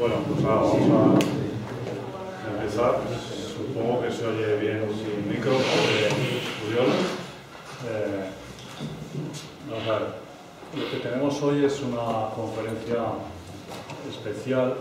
Bueno, pues nada, vamos a empezar. Supongo que se oye bien sin micro, Uriol. Vamos a ver. Lo que tenemos hoy es una conferencia especial,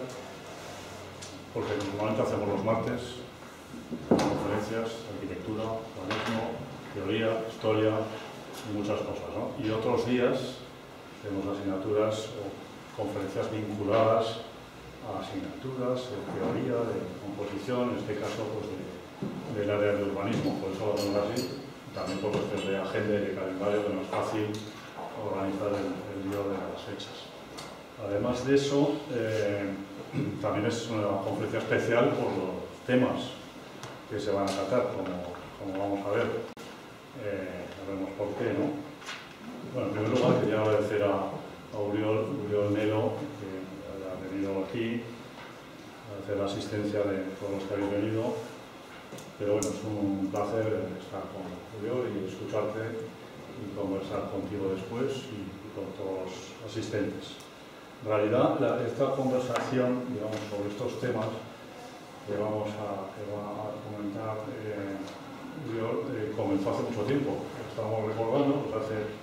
porque normalmente hacemos los martes conferencias, arquitectura, urbanismo, teoría, historia y muchas cosas, ¿no? Y otros días tenemos asignaturas o conferencias vinculadas a asignaturas de teoría, de composición, en este caso pues del área de urbanismo, por eso lo hacemos así, también por cuestiones de agenda y de calendario, que no es fácil organizar el lío de las fechas. Además de eso, también es una conferencia especial por los temas que se van a tratar, como vamos a ver. Veremos por qué, ¿no? Bueno, en primer lugar quería agradecer a Uriol Nelo, que haya venido aquí, agradecer la asistencia de todos los que habéis venido, pero bueno, es un placer estar con Uriol y escucharte y conversar contigo después y con todos los asistentes. En realidad, esta conversación, digamos, sobre estos temas que va a comentar Uriol, comenzó hace mucho tiempo. Estamos recordando, nos hace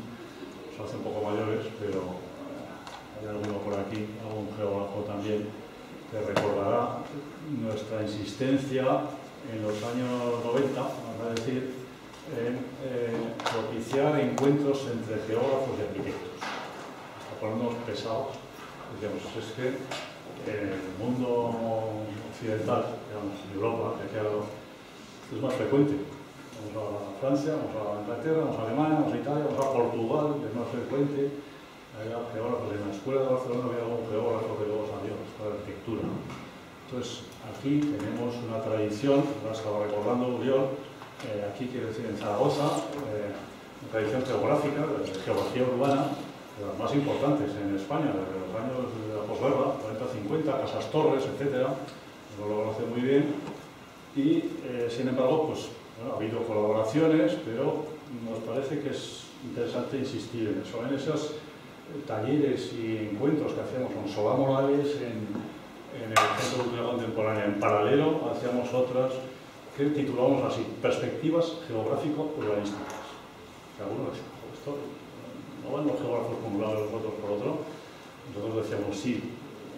un poco mayores, pero hay alguno por aquí, algún geógrafo también, que recordará nuestra insistencia en los años 90, vamos a decir, en propiciar encuentros entre geógrafos y arquitectos. Para ponernos pesados, decíamos, es que en el mundo occidental, digamos, en Europa, que es más frecuente. Vamos a Francia, vamos a Inglaterra, vamos a Alemania, vamos a Italia, vamos a Portugal, que es más frecuente. Había geógrafos en la escuela de Barcelona, había algún geógrafo que luego salió a la escuela de arquitectura. Entonces, aquí tenemos una tradición, ahora estaba recordando Uriol, aquí quiero decir en Zaragoza, una tradición geográfica, de geografía urbana, de las más importantes en España, desde los años de la posguerra, 40-50, Casas Torres, etc. No lo conoce muy bien. Y, sin embargo, pues, bueno, ha habido colaboraciones, pero nos parece que es interesante insistir en eso, en esos talleres y encuentros que hacíamos con Solá Morales en el Centro de Cultura Contemporánea. En paralelo hacíamos otras que titulamos así, Perspectivas Geográfico-Urbanísticas. Que algunos decían, esto no van los geógrafos por un lado y los otros por otro. Nosotros decíamos sí,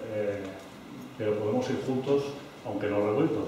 pero podemos ir juntos, aunque no revueltos.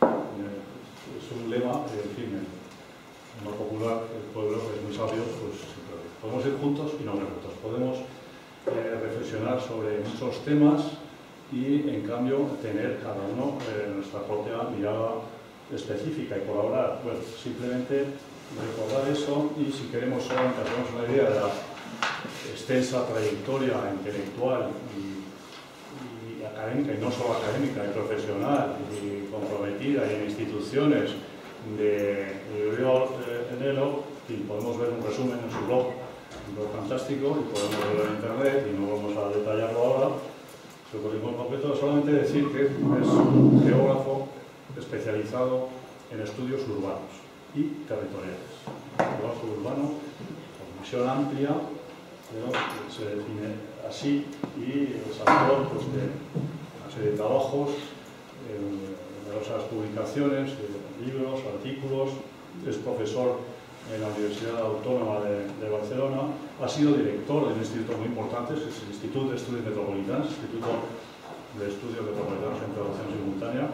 Es un lema, en fin, el más popular, el pueblo, que es muy sabio, pues podemos ir juntos y no revueltos. Podemos reflexionar sobre muchos temas y, en cambio, tener cada uno nuestra propia mirada específica y colaborar. Bueno, simplemente recordar eso y, si queremos solamente hacernos una idea de la extensa trayectoria intelectual y académica, y no solo académica, y profesional, y comprometida, y en instituciones de Uriol Nelo, y podemos ver un resumen en su blog, un blog fantástico, y podemos verlo en internet, y no vamos a detallarlo ahora. Su currículum en concreto, solamente decir que es un geógrafo especializado en estudios urbanos y territoriales. Geógrafo urbano, con visión amplia, pero se define así, y es autor pues, de una serie de trabajos, numerosas publicaciones, libros, artículos, es profesor en la Universidad Autónoma de Barcelona, ha sido director de un instituto muy importante, que es el Instituto de Estudios Metropolitanos, Instituto de Estudios Metropolitanos en Traducción Simultánea,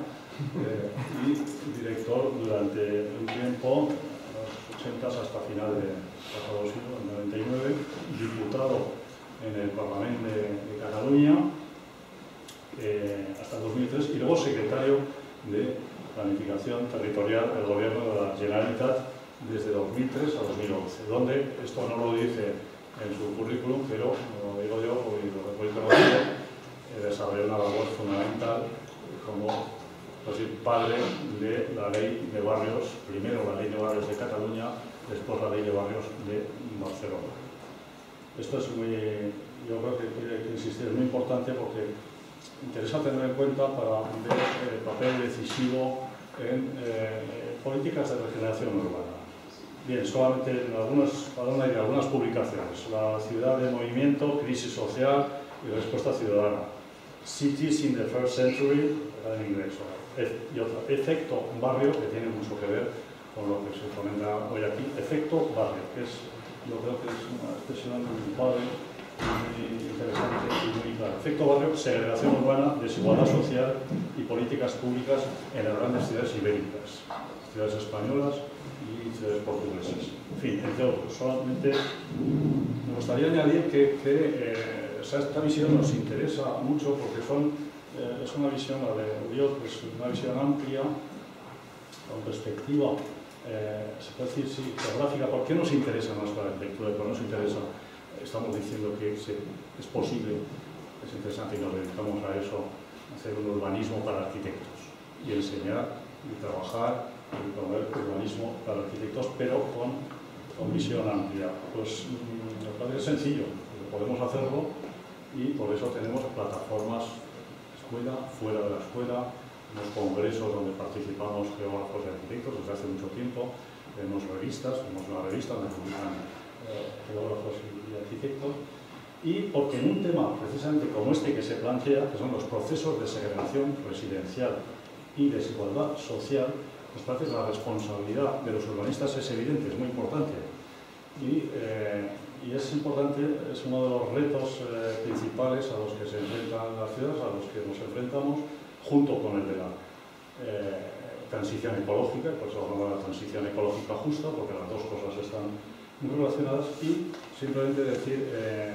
y director durante un tiempo, los 80 hasta final del pasado siglo, en 99, diputado en el Parlamento de Cataluña hasta 2003, y luego secretario de Planificación Territorial del Gobierno de la Generalitat desde 2003 a 2011, donde, esto no lo dice en su currículum, pero lo digo yo y lo recuerdo conocido, desarrolló una labor fundamental como padre de la Ley de Barrios, primero la Ley de Barrios de Cataluña, después la Ley de Barrios de Barcelona. Esto es yo creo que hay que insistir, es muy importante porque interesa tener en cuenta para ver el papel decisivo en políticas de regeneración urbana. Bien, solamente en algunas publicaciones. La ciudad de movimiento, crisis social y respuesta ciudadana. Cities in the First Century, en inglés, y otra, efecto barrio, que tiene mucho que ver con lo que se comenta hoy aquí. Efecto barrio, que es, yo creo que es una expresión muy padre, muy interesante y muy clara. Efecto barrio, segregación urbana, desigualdad social y políticas públicas en las grandes ciudades ibéricas, ciudades españolas y ciudades portuguesas. En fin, entre otros. Solamente me gustaría añadir que esta visión nos interesa mucho porque es una visión, la de Uriol, que es una visión amplia, con perspectiva, se puede decir, sí, geográfica. ¿Por qué nos interesa más la arquitectura? ¿Por qué nos interesa? Estamos diciendo que es posible, es interesante y nos dedicamos a eso, hacer un urbanismo para arquitectos y enseñar y trabajar y promover urbanismo para arquitectos, pero con visión amplia. Pues me parece sencillo, podemos hacerlo y por eso tenemos plataformas escuela, fuera de la escuela, unos congresos donde participamos geógrafos y arquitectos desde hace mucho tiempo, tenemos revistas, tenemos una revista donde publican geógrafos y arquitectos, y porque en un tema precisamente como este que se plantea, que son los procesos de segregación residencial y desigualdad social, nos parece que la responsabilidad de los urbanistas es evidente, es muy importante, y es importante, es uno de los retos principales a los que se enfrentan las ciudades, a los que nos enfrentamos, junto con el de la transición ecológica, por eso hablamos de la transición ecológica justa, porque las dos cosas están muy relacionadas. Y simplemente decir,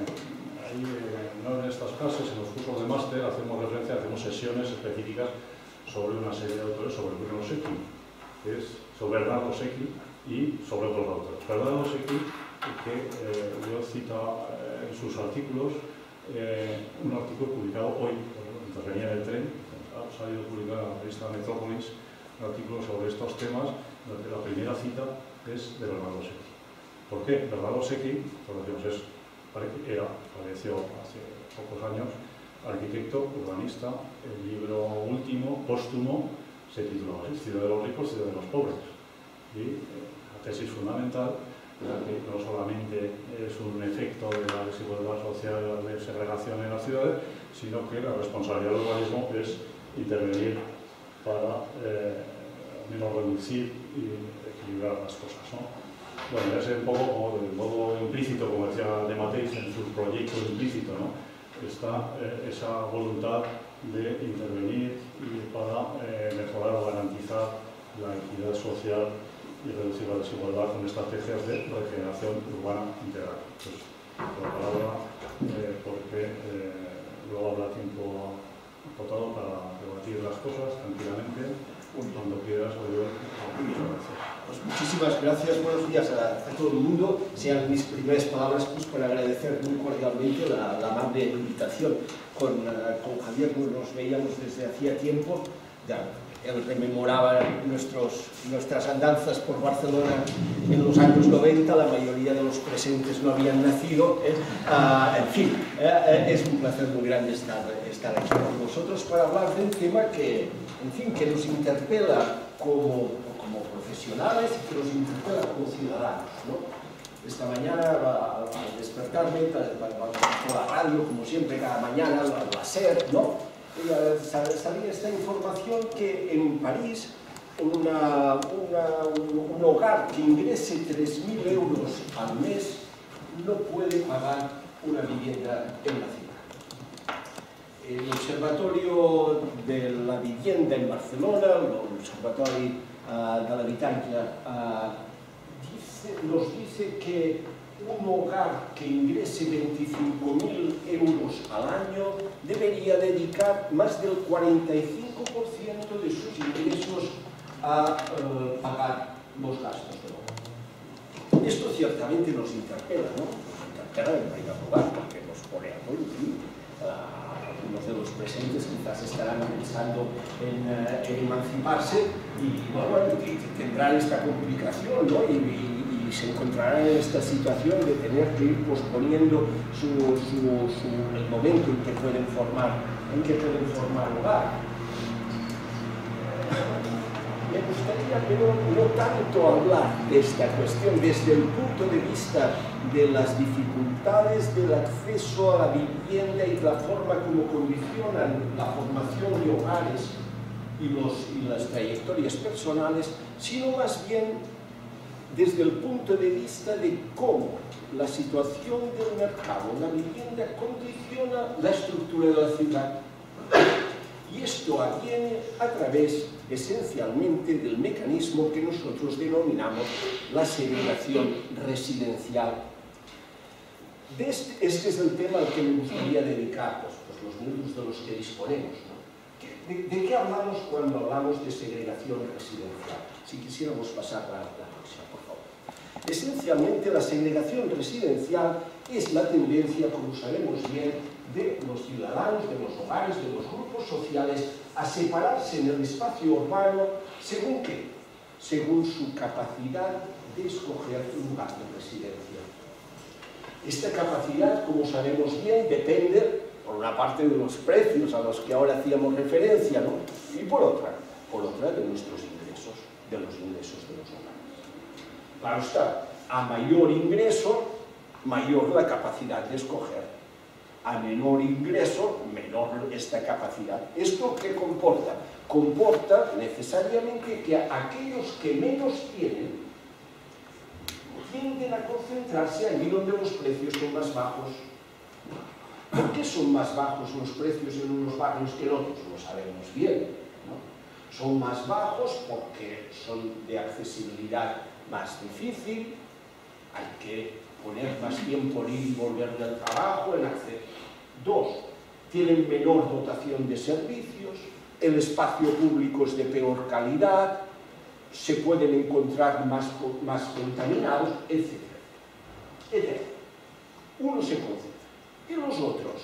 no en estas clases, en los cursos de máster hacemos referencia, hacemos sesiones específicas sobre una serie de autores, sobre Bruno Secchi, que es sobre Bernardo Secchi y sobre otros autores. Bernardo Secchi, que yo cito en sus artículos, un artículo publicado hoy, mientras venía del tren, ha salido publicado en la revista Metrópolis, un artículo sobre estos temas, donde la primera cita es de Bernardo Secchi. ¿Por qué? Bernardo Secchi, por lo que falleció hace pocos años, arquitecto, urbanista. El libro último, póstumo, se tituló Ciudad de los ricos, ciudad de los pobres. Y la tesis fundamental era que no solamente es un efecto de la desigualdad social, de segregación en las ciudades, sino que la responsabilidad del urbanismo es intervenir para al menos reducir y equilibrar las cosas, ¿no? Bueno, ya sé un poco como del modo implícito, como decía de Mateis en su proyecto implícito, ¿no? Está esa voluntad de intervenir y para mejorar o garantizar la equidad social y reducir la desigualdad con estrategias de regeneración urbana integral. Pues, por la palabra, porque luego habrá tiempo acotado para debatir las cosas tranquilamente. Cuando quieras, Oriol. Muchas gracias. Pues muchísimas gracias, buenos días a todo el mundo. Sean mis primeras palabras pues, para agradecer muy cordialmente la amable invitación. Con Javier nos veíamos desde hacía tiempo. Él rememoraba nuestras andanzas por Barcelona en los años 90, la mayoría de los presentes no habían nacido. En fin, es un placer muy grande estar aquí con vosotros para hablar de un tema que, en fin, que nos interpela como profesionales y que nos interpela como ciudadanos, ¿no? Esta mañana, al despertarme, por la radio, como siempre, cada mañana, al SER, ¿no? Salía esta información que en París un hogar que ingrese 3.000 euros al mes no puede pagar una vivienda en la ciudad. El Observatorio de la Vivienda en Barcelona, el Observatorio de l'Habitatge, nos dice que un hogar que ingrese 25.000 euros al año debería dedicar más del 45% de sus ingresos a pagar los gastos del hogar. Esto ciertamente nos interpela, ¿no? Nos interpela en primer lugar porque nos pone a todos. Algunos de los presentes quizás estarán pensando en emanciparse y bueno, tendrán esta complicación, ¿no? Y se encontrarán en esta situación de tener que ir posponiendo el momento en que pueden formar hogar. me gustaría no tanto hablar de esta cuestión desde el punto de vista de las dificultades del acceso a la vivienda y la forma como condicionan la formación de hogares y las trayectorias personales, sino más bien desde el punto de vista de cómo la situación del mercado, la vivienda, condiciona la estructura de la ciudad. Y esto adviene a través, esencialmente, del mecanismo que nosotros denominamos la segregación residencial. Este es el tema al que me gustaría dedicar pues los minutos de los que disponemos, ¿no? ¿De qué hablamos cuando hablamos de segregación residencial? Si quisiéramos pasar a la próxima, por favor. Esencialmente, la segregación residencial es la tendencia, como sabemos bien, de los ciudadanos, de los hogares, de los grupos sociales, a separarse en el espacio urbano, ¿según qué? Según su capacidad de escoger un lugar de residencia. Esta capacidad, como sabemos bien, depende, por una parte, de los precios a los que ahora hacíamos referencia, ¿no? Y por otra, de nuestros ingresos, de los ingresos de los hogares. Claro está, a mayor ingreso, mayor la capacidad de escoger. A menor ingreso, menor esta capacidad. ¿Esto qué comporta? Comporta necesariamente que aquellos que menos tienen tienden a concentrarse allí donde los precios son más bajos. ¿Por qué son más bajos los precios en unos barrios que en otros? Lo sabemos bien, ¿no? Son más bajos porque son de accesibilidad más difícil, hay que poner más tiempo en ir y volver del trabajo, en acceder. Dos, tienen menor dotación de servicios, el espacio público es de peor calidad, se pueden encontrar más contaminados, etc. Uno se concentra. ¿Y los otros?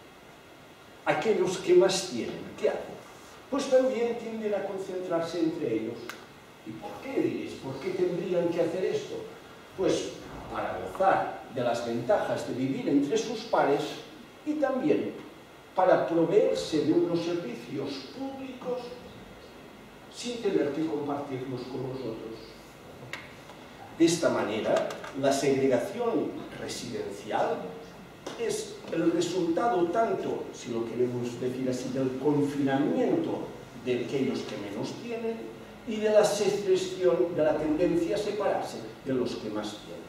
Aquellos que más tienen, ¿qué hacen? Pues también tienden a concentrarse entre ellos. ¿Y por qué diréis? ¿Por qué tendrían que hacer esto? Pues para gozar de las ventajas de vivir entre sus pares y también para proveerse de unos servicios públicos sin tener que compartirlos con los otros. De esta manera, la segregación residencial es el resultado tanto, si lo queremos decir así, del confinamiento de aquellos que menos tienen y de la secesión, de la tendencia a separarse de los que más tienen.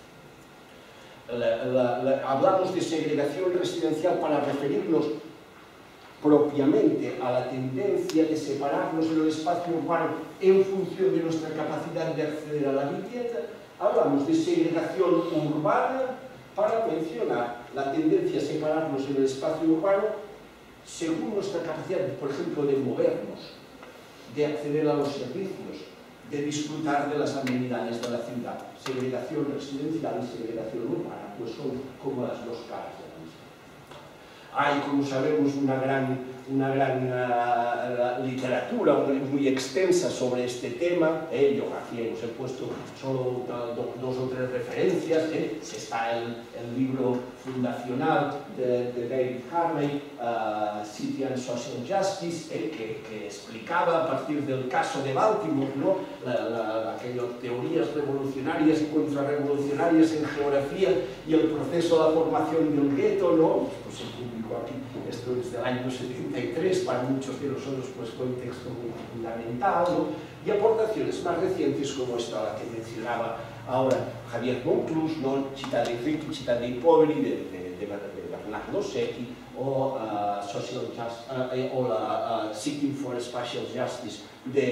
Hablamos de segregación residencial para referirnos propiamente a la tendencia de separarnos en el espacio urbano en función de nuestra capacidad de acceder a la vivienda. Hablamos de segregación urbana para mencionar la tendencia a separarnos en el espacio urbano según nuestra capacidad, por ejemplo, de movernos, de acceder a los servicios, de disfrutar de las amenidades de la ciudad. Segregación residencial y segregación urbana, pues son como las dos caras de la misma. Hay, como sabemos, una gran literatura muy extensa sobre este tema. Yo aquí os he puesto solo dos o tres referencias. Está el libro fundacional de David Harvey, City and Social Justice, que explicaba a partir del caso de Baltimore, ¿no? Aquellas teorías revolucionarias y contrarrevolucionarias en geografía y el proceso de formación del gueto, ¿no? Pues se publicó aquí, esto es del año 73, para muchos de nosotros pues fue un texto muy fundamental, ¿no? Y aportaciones más recientes como esta, la que mencionaba ahora Javier Monclús, ¿no? Città dei ricchi, città dei poveri, de Bernardo Secchi, o la Seeking for Spatial Justice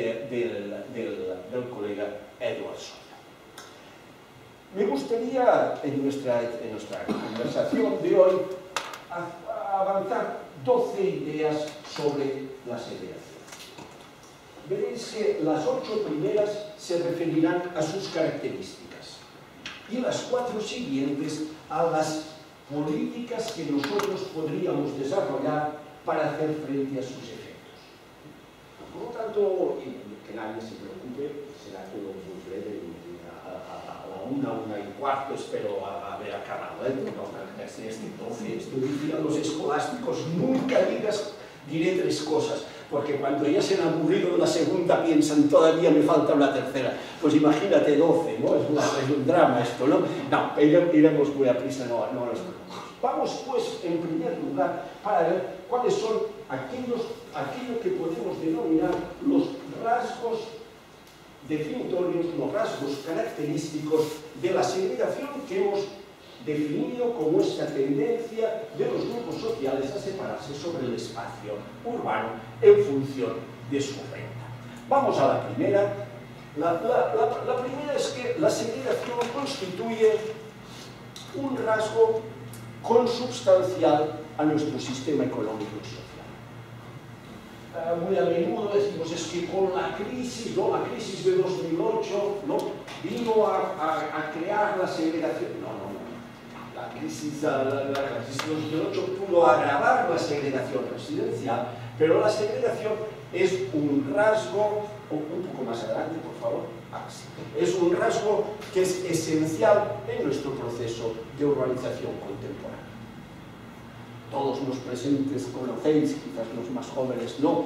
del colega Edward Sawyer. Me gustaría en nuestra conversación de hoy avanzar 12 ideas sobre la segregación. Veréis que las 8 primeras se referirán a sus características y las 4 siguientes a las políticas que nosotros podríamos desarrollar para hacer frente a sus efectos. Por lo tanto, que nadie se preocupe, será todo muy breve, a la 1:15 espero haber acabado. Esto decían los escolásticos, nunca diré 3 cosas. porque cuando ya se han aburrido de la segunda piensan todavía me falta una tercera. Pues imagínate 12, ¿no? Es un drama esto, ¿no? No, iremos muy a prisa, no nos preocupemos. Vamos pues, en primer lugar, para ver cuáles son aquello que podemos denominar los rasgos definitorios, los rasgos característicos de la segregación que hemos definido como esta tendencia de los grupos sociales a separarse sobre el espacio urbano en función de su renta. Vamos a la primera. La primera es que la segregación constituye un rasgo consubstancial a nuestro sistema económico y social. Muy a menudo decimos, es que con la crisis, ¿no? La crisis de 2008, ¿no? Vino a crear la segregación. No. La crisis de 2008 pudo agravar la segregación residencial, pero la segregación es un rasgo, un poco más adelante, por favor, es un rasgo que es esencial en nuestro proceso de urbanización contemporánea. Todos los presentes conocéis, quizás los más jóvenes no,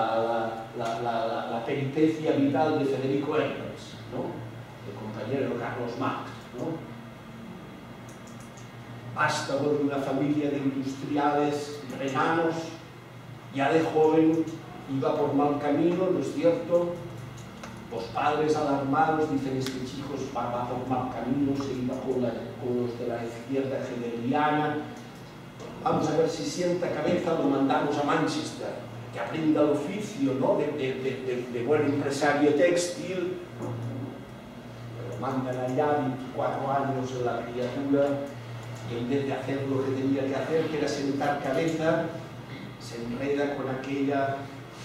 la peripecia vital de Federico Engels, ¿no? El compañero Carlos Marx, ¿no? Vástago de una familia de industriales renanos, ya de joven iba por mal camino, ¿no es cierto? Los padres alarmados dicen, este chico va por mal camino, se iba con los de la izquierda hegeliana, vamos a ver si sienta cabeza, lo mandamos a Manchester, que aprenda el oficio, ¿no? de buen empresario textil. Lo mandan allá, 24 años en la criatura, y en vez de hacer lo que tenía que hacer, que era sentar cabeza, se enreda con aquella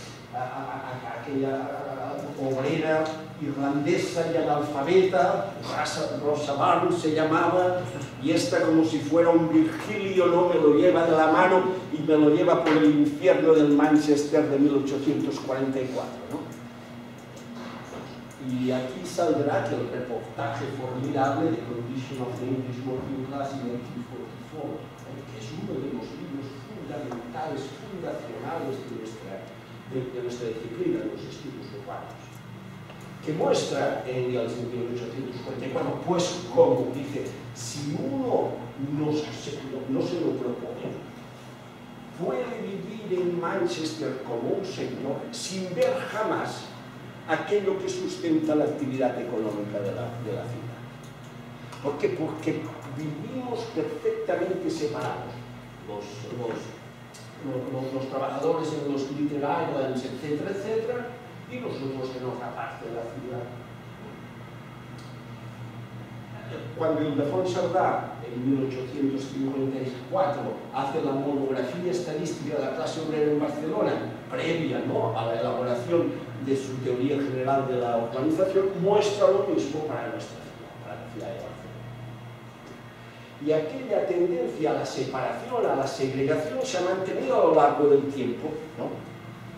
obrera irlandesa y analfabeta, Rosa Barnes se llamaba, y esta, como si fuera un Virgilio, ¿no? Me lo lleva de la mano y me lo lleva por el infierno del Manchester de 1844, ¿no? Y aquí saldrá que el reportaje formidable de Condition of the English Working Class in 1844, que es uno de los libros fundamentales, fundacionales de nuestra disciplina, de los estudios urbanos, que muestra en el 1844, pues como dice, si uno no se lo propone, puede vivir en Manchester como un señor sin ver jamás aquello que sustenta la actividad económica de la ciudad. ¿Por qué? Porque vivimos perfectamente separados. Los trabajadores en los Little Islands, etcétera, etcétera, y nosotros en otra parte de la ciudad. Cuando Ildefons Cerdà, en 1854, hace la monografía estadística de la clase obrera en Barcelona, previa, ¿no?, a la elaboración de su teoría general de la urbanización, muestra lo mismo para nuestra ciudad, para la ciudad de Barcelona. Y aquella tendencia a la separación, a la segregación, se ha mantenido a lo largo del tiempo, ¿no?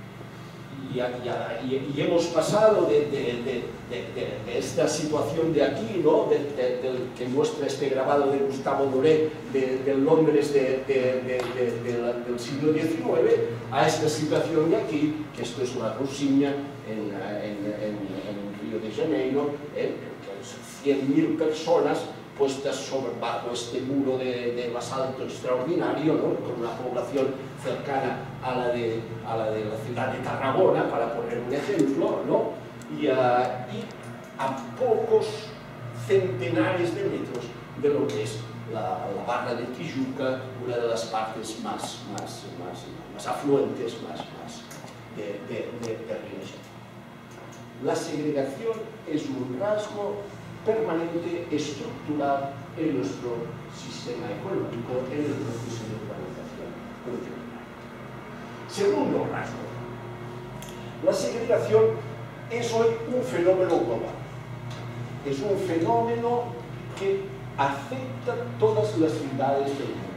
Y hemos pasado de esta situación de aquí, ¿no? Que muestra este grabado de Gustavo Doré del Londres del siglo XIX, a esta situación de aquí, que esto es una Rocinha en Río de Janeiro, 100.000 personas puestas bajo este muro de basalto extraordinario, ¿no? Con una población cercana a la de la ciudad de Tarragona, para poner un ejemplo, ¿no? Y a pocos centenares de metros de lo que es la barra de Tijuca, una de las partes más afluentes, de Río de Janeiro. La segregación es un rasgo permanente, estructural en nuestro sistema económico, en el proceso de urbanización contemporánea. Segundo rasgo, la segregación es hoy un fenómeno global. Es un fenómeno que afecta todas las ciudades del mundo.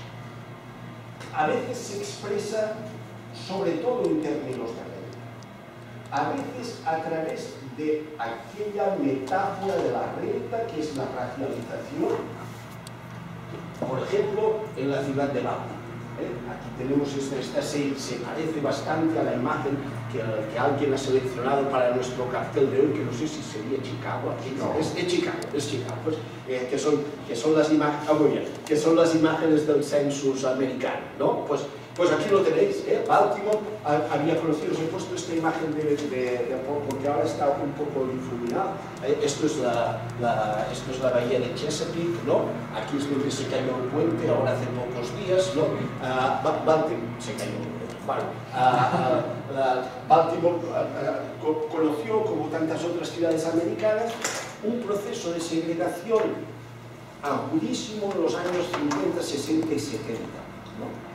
A veces se expresa sobre todo en términos de renta, a veces a través de aquella metáfora de la renta que es la racialización, por ejemplo, en la ciudad de Báltica. Aquí tenemos esta se parece bastante a la imagen que alguien ha seleccionado para nuestro cartel de hoy, que no sé si sería Chicago, aquí no. Es Chicago, pues, que son las imágenes, muy bien, que son las imágenes del census americano, ¿no? Pues aquí lo tenéis, Baltimore había conocido, os he puesto esta imagen porque ahora está un poco difuminada. Esto es la bahía de Chesapeake, ¿no? Aquí es donde se cayó el puente, ahora hace pocos días, ¿no? Baltimore se cayó el puente. Bueno, Baltimore conoció, como tantas otras ciudades americanas, un proceso de segregación agudísimo en los años 50, 60 y 70, ¿no?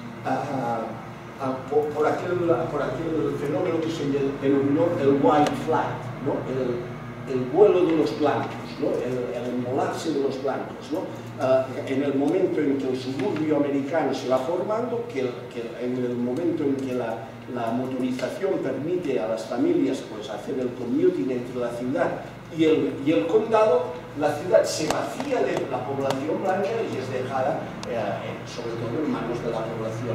Por aquel fenómeno que se denominó el white flight, ¿no? El vuelo de los blancos, ¿no? el enmolarse de los blancos, ¿no? En el momento en que el suburbio americano se va formando, en el momento en que la motorización permite a las familias pues, hacer el commuting entre la ciudad y el condado, la ciudad se vacía de la población blanca y es dejada, sobre todo en manos de la población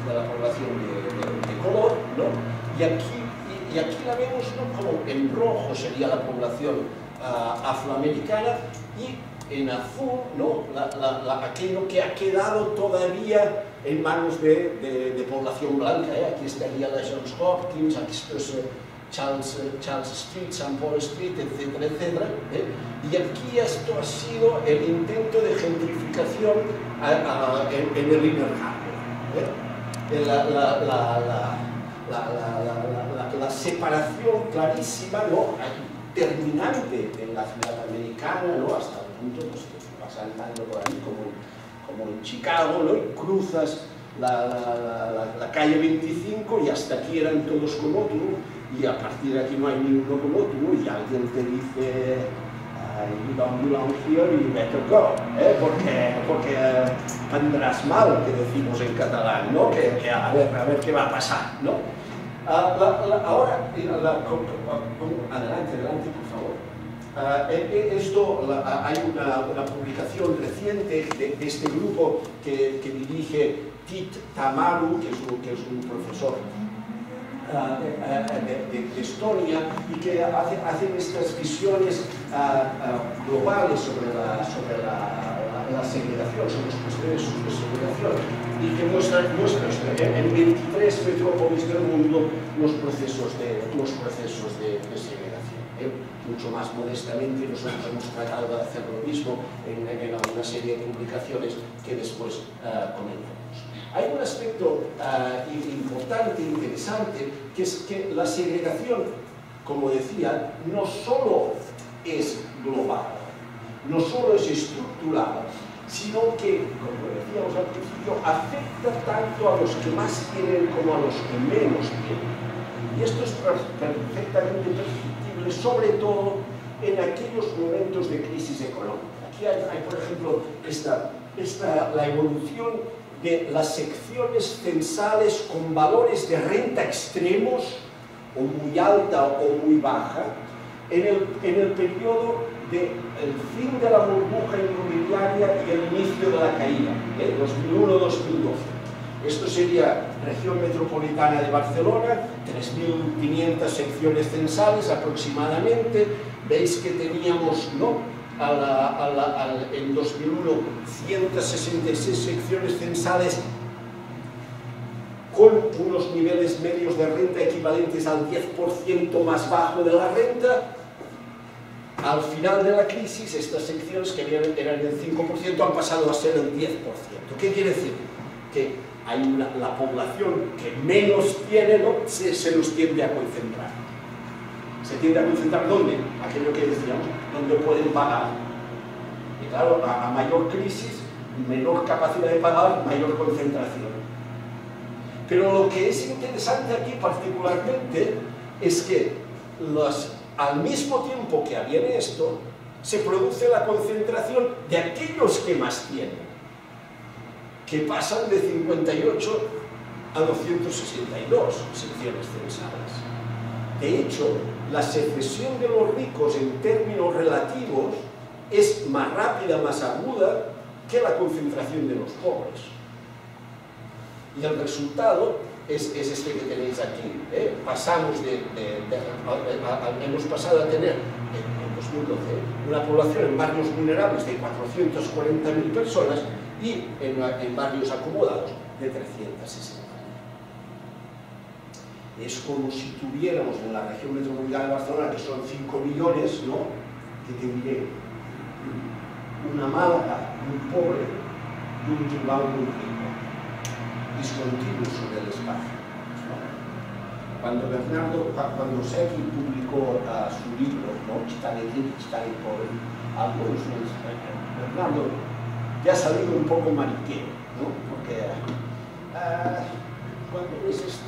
de color, ¿no? Y aquí la vemos, ¿no? Como en rojo sería la población afroamericana y en azul, ¿no? Aquello que ha quedado todavía en manos de población blanca, Aquí estaría la Johns Hopkins, aquí esto es Charles Street, St. Paul Street, etcétera, etcétera. Y aquí esto ha sido el intento de gentrificación en el Inner Harbor. La separación clarísima, ¿no? Terminante en la ciudad americana, ¿no? Hasta el punto pues, que vas andando por ahí como en Chicago, ¿no? Y cruzas la calle 25 y hasta aquí eran todos como tú, y a partir de aquí no hay ninguno como tú, y alguien te dice you don't belong here, you better go, porque vendrás mal, que decimos en catalán, ¿no? Que a ver qué va a pasar, ¿no? Ahora, adelante, por favor. Hay una publicación reciente de este grupo que dirige Tit Tamaru, que es un profesor de Estonia, y que hacen estas visiones globales sobre la segregación, sobre los procesos de segregación, y que muestran en 23 metrópolis del mundo los procesos de segregación. Mucho más modestamente, nosotros hemos tratado de hacer lo mismo en una serie de publicaciones que después comentaremos. Hay un aspecto importante, interesante, que es que la segregación, como decía, no solo es global, no solo es estructural, sino que, como decíamos al principio, afecta tanto a los que más tienen como a los que menos tienen. Y esto es perfectamente perceptible, sobre todo en aquellos momentos de crisis económica. Aquí hay por ejemplo, la evolución de las secciones censales con valores de renta extremos, o muy alta o muy baja, en el periodo del fin de la burbuja inmobiliaria y el inicio de la caída, 2001-2012. Esto sería región metropolitana de Barcelona, 3.500 secciones censales aproximadamente. Veis que teníamos, ¿no? En 2001, 166 secciones censales con unos niveles medios de renta equivalentes al 10% más bajo de la renta. Al final de la crisis, estas secciones que eran el 5% han pasado a ser el 10%. ¿Qué quiere decir? Que la población que menos tiene, ¿no? se los tiende a concentrar. ¿Se tiende a concentrar dónde? Aquello que decíamos, donde pueden pagar. Y claro, a mayor crisis, menor capacidad de pagar, mayor concentración. Pero lo que es interesante aquí particularmente es que al mismo tiempo que viene esto, se produce la concentración de aquellos que más tienen, que pasan de 58 a 262 secciones censales. De hecho, la secesión de los ricos en términos relativos es más rápida, más aguda que la concentración de los pobres. Y el resultado es este que tenéis aquí. Hemos pasado a tener en 2012 una población en barrios vulnerables de 440.000 personas y en barrios acomodados de 360.000. Es como si tuviéramos en la región metropolitana de Barcelona, que son 5 millones, ¿no?, que tendría una Málaga muy pobre y un Bilbao muy rico, discontinuo sobre el espacio, ¿no? Cuando Secchi publicó su libro, ¿no?, Chitane Rico, Chitane Pobre, algunos Bernardo ya ha salido un poco mariqueo, ¿no?, porque cuando ves esto,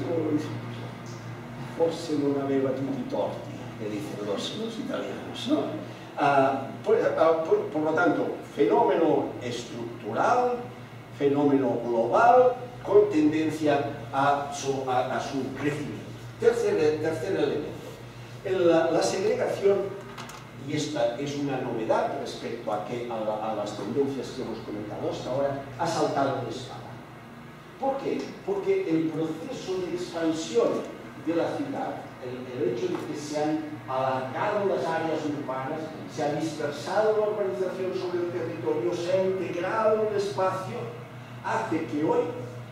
forse non aveva tutti i torti, que dicen los italianos, ¿no? Por lo tanto, fenómeno estructural, fenómeno global, con tendencia a su crecimiento. Tercer elemento, la segregación, y esta es una novedad respecto a las tendencias que hemos comentado hasta ahora, ha saltado de escala. ¿Por qué? Porque el proceso de expansión de la ciudad, el hecho de que se han alargado las áreas urbanas, se ha dispersado la urbanización sobre el territorio, se ha integrado el espacio, hace que hoy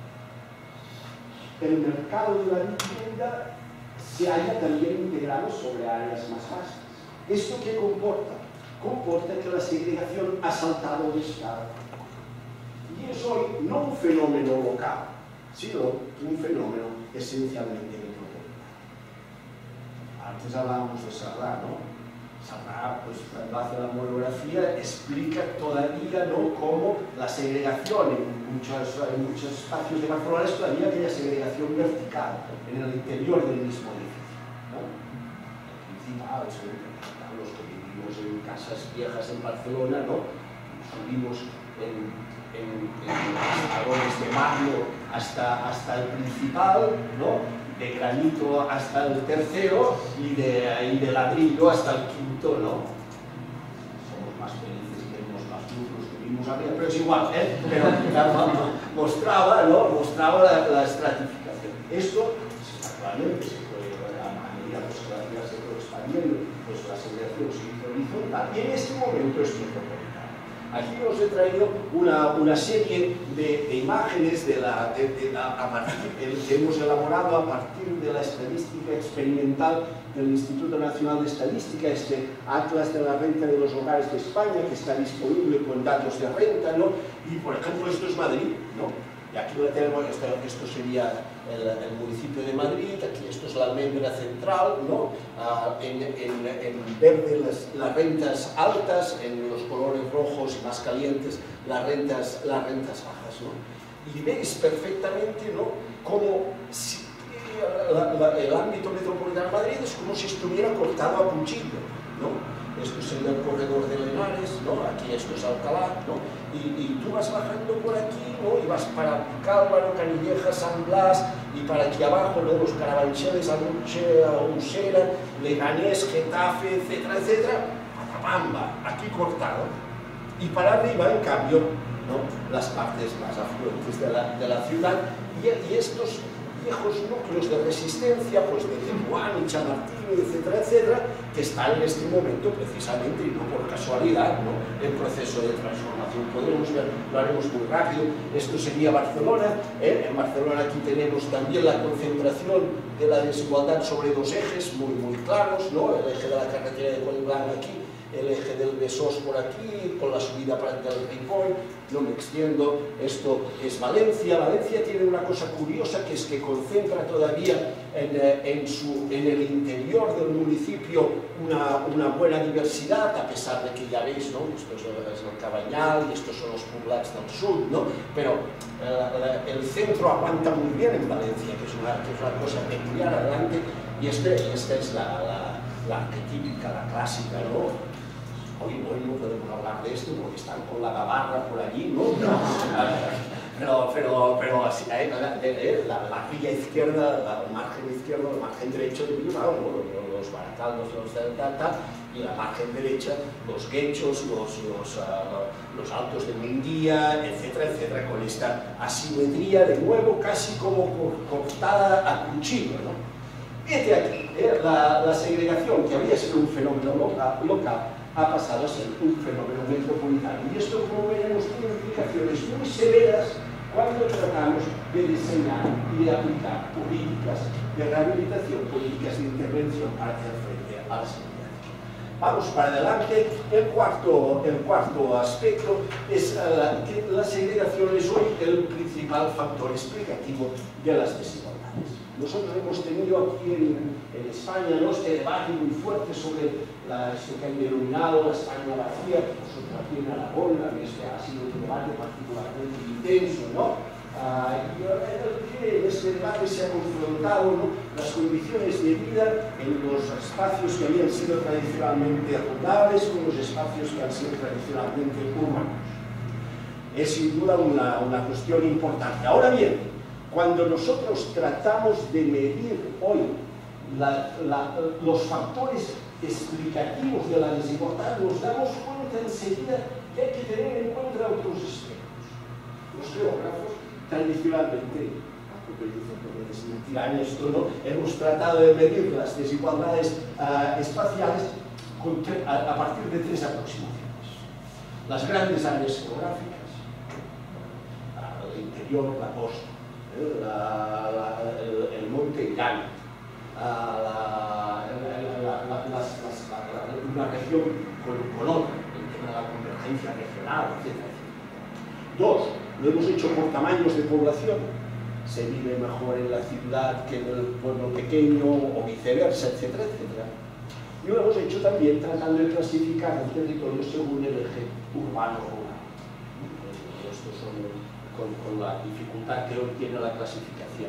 el mercado de la vivienda se haya también integrado sobre áreas más vastas. ¿Esto qué comporta? Comporta que la segregación ha saltado de escala. Y es hoy no un fenómeno local, sino un fenómeno esencialmente metropolitano. Antes hablábamos de Sarrá, ¿no? Sarrá, pues, cuando hace la monografía, explica todavía, ¿no?, cómo la segregación en muchos espacios de Barcelona es todavía aquella segregación vertical, en el interior del mismo edificio, ¿no? El principal, los que vivimos en casas viejas en Barcelona, ¿no?, subimos en escalones de mármol hasta el principal, ¿no?, de granito hasta el tercero y de ladrillo hasta el quinto, ¿no? Somos más felices y tenemos más lujos que vimos arriba, pero es igual, ¿eh? Pero mostraba, ¿no?, la estratificación. Esto, actualmente, a medida que la ciudad se fue expandiendo, pues la segregación se hizo horizontal y en este momento es metropolitana. Aquí os he traído una serie de imágenes que hemos elaborado a partir de la estadística experimental del Instituto Nacional de Estadística, este Atlas de la Renta de los Hogares de España, que está disponible con datos de renta, ¿no? Y, por ejemplo, esto es Madrid, ¿no? Y aquí lo tenemos, esto sería el municipio de Madrid, aquí esto es la almendra central, ¿no? En verde las rentas altas, en los colores rojos y más calientes las rentas bajas, ¿no? Y veis perfectamente, ¿no?, cómo el ámbito metropolitano de Madrid es como si estuviera cortado a cuchillo, ¿no? Esto sería el corredor de Lenares, ¿no? Aquí esto es Alcalá, ¿no? Y tú vas bajando por aquí, ¿no?, y vas para Cálvaro, Canilleja, San Blas, y para aquí abajo, ¿no?, los Carabancheles, Usera, Leganés, Getafe, etcétera, etcétera, Patapamba, aquí cortado. Y para arriba, en cambio, ¿no?, las partes más afluentes de la ciudad, y estos viejos núcleos de resistencia, pues de Tetuán y Chamartín, etcétera, etcétera, que están en este momento precisamente, y no por casualidad, ¿no?, en proceso de transformación. Podemos ver, lo haremos muy rápido, esto sería Barcelona, en Barcelona aquí tenemos también la concentración de la desigualdad sobre dos ejes muy claros, ¿no?, el eje de la carretera de Collblanc aquí, el eje del Besós por aquí, con la subida del Ripoll, no me extiendo. Esto es Valencia. Valencia tiene una cosa curiosa, que es que concentra todavía en el interior del municipio una buena diversidad, a pesar de que ya veis, ¿no?, esto es el Cabanyal y estos son los poblats del sur, ¿no?, pero el centro aguanta muy bien en Valencia, que es una cosa peculiar adelante, y esta es la arquetípica, la clásica, ¿no? Hoy no podemos hablar de esto porque están con la gabarra por allí, ¿no? pero así, la margen izquierda, el margen derecho de Bilbao, ¿no? Los barataldos, los tal, y la margen derecha, los guechos, los altos de Minguía, etcétera, con esta asimetría, de nuevo, casi como cortada a cuchillo, ¿no? Este aquí, la segregación, que había sido un fenómeno local, ha pasado a ser un fenómeno metropolitano. Y esto, como veremos, tiene implicaciones muy severas cuando tratamos de diseñar y de aplicar políticas de rehabilitación, políticas de intervención para hacer frente a la segregación. Vamos para adelante. El cuarto aspecto es que la segregación es hoy el principal factor explicativo de las desigualdades. Nosotros hemos tenido aquí en España, ¿no?, este debate muy fuerte sobre esto que han denominado la España vacía, que nosotros aquí en Aragón, este ha sido un debate particularmente intenso, ¿no? En este debate se ha confrontado, ¿no?, las condiciones de vida en los espacios que habían sido tradicionalmente rurales con los espacios que han sido tradicionalmente urbanos. Es sin duda una cuestión importante. Ahora bien, cuando nosotros tratamos de medir hoy los factores explicativos de la desigualdad, nos damos cuenta enseguida que hay que tener en cuenta otros extremos. Los geógrafos, tradicionalmente, aunque dicen que me desmentirán esto, ¿no?, hemos tratado de medir las desigualdades espaciales a partir de tres aproximaciones. Las grandes áreas geográficas, el interior, la costa, el monte y llano, una región con otra, el tema de la convergencia regional, etc. Dos, lo hemos hecho por tamaños de población. Se vive mejor en la ciudad que en el pueblo pequeño o viceversa, etcétera. Y lo hemos hecho también tratando de clasificar el territorio según el eje urbano-rural. Estos son con la dificultad que hoy tiene la clasificación.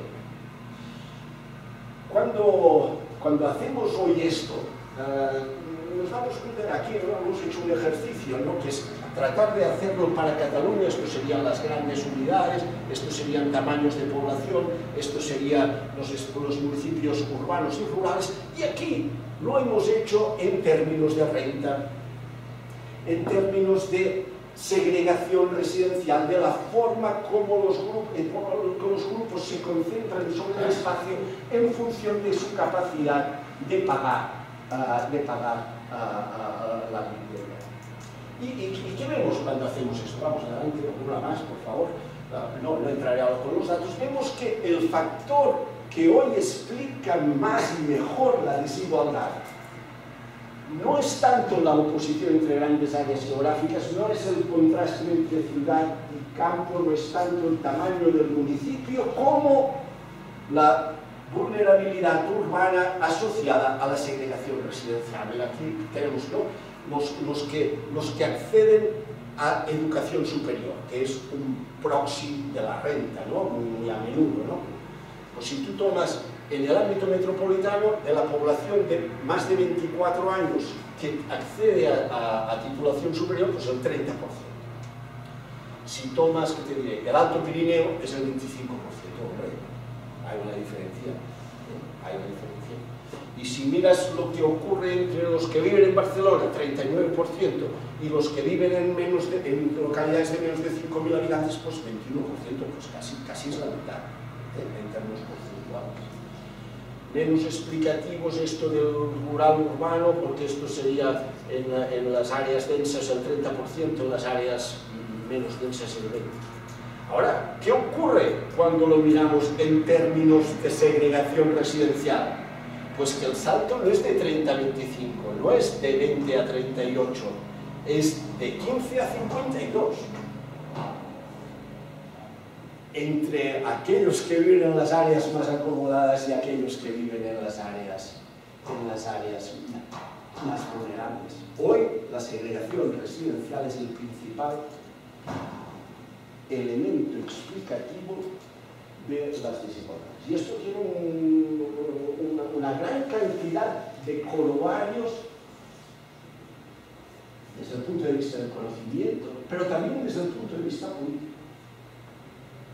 Cuando hacemos hoy esto, nos damos cuenta de aquí, ¿no?, hemos hecho un ejercicio, ¿no?, que es tratar de hacerlo para Cataluña. Estos serían las grandes unidades, estos serían tamaños de población, estos serían los municipios urbanos y rurales, y aquí lo hemos hecho en términos de renta, en términos de segregación residencial, de la forma como los grupos se concentran sobre el espacio en función de su capacidad de pagar la vivienda. ¿Y qué vemos cuando hacemos esto? Vamos adelante, una más, por favor. No entraré ahora con los datos. Vemos que el factor que hoy explica más y mejor la desigualdad no es tanto la oposición entre grandes áreas geográficas, no es el contraste entre ciudad y campo, no es tanto el tamaño del municipio como la vulnerabilidad urbana asociada a la segregación residencial. Y aquí tenemos, ¿no?, los que acceden a educación superior, que es un proxy de la renta, ¿no?, muy a menudo, ¿no? Pues si tú tomas en el ámbito metropolitano, de la población de más de 24 años que accede a titulación superior, pues el 30%. Si tomas, ¿qué te diré?, el Alto Pirineo es el 25%, hombre, hay una diferencia, hay una diferencia. Y si miras lo que ocurre entre los que viven en Barcelona, 39%, y los que viven en localidades de menos de 5.000 habitantes, pues 21%, pues casi es la mitad, en términos porcentuales. Menos explicativos esto del rural urbano, porque esto sería en las áreas densas el 30%, en las áreas menos densas el 20%. Ahora, ¿qué ocurre cuando lo miramos en términos de segregación residencial? Pues que el salto no es de 30 a 25, no es de 20 a 38, es de 15 a 52. Entre aquellos que viven en las áreas más acomodadas y aquellos que viven en las áreas más vulnerables. Hoy la segregación residencial es el principal elemento explicativo de las desigualdades. Y esto tiene una gran cantidad de corolarios desde el punto de vista del conocimiento, pero también desde el punto de vista político.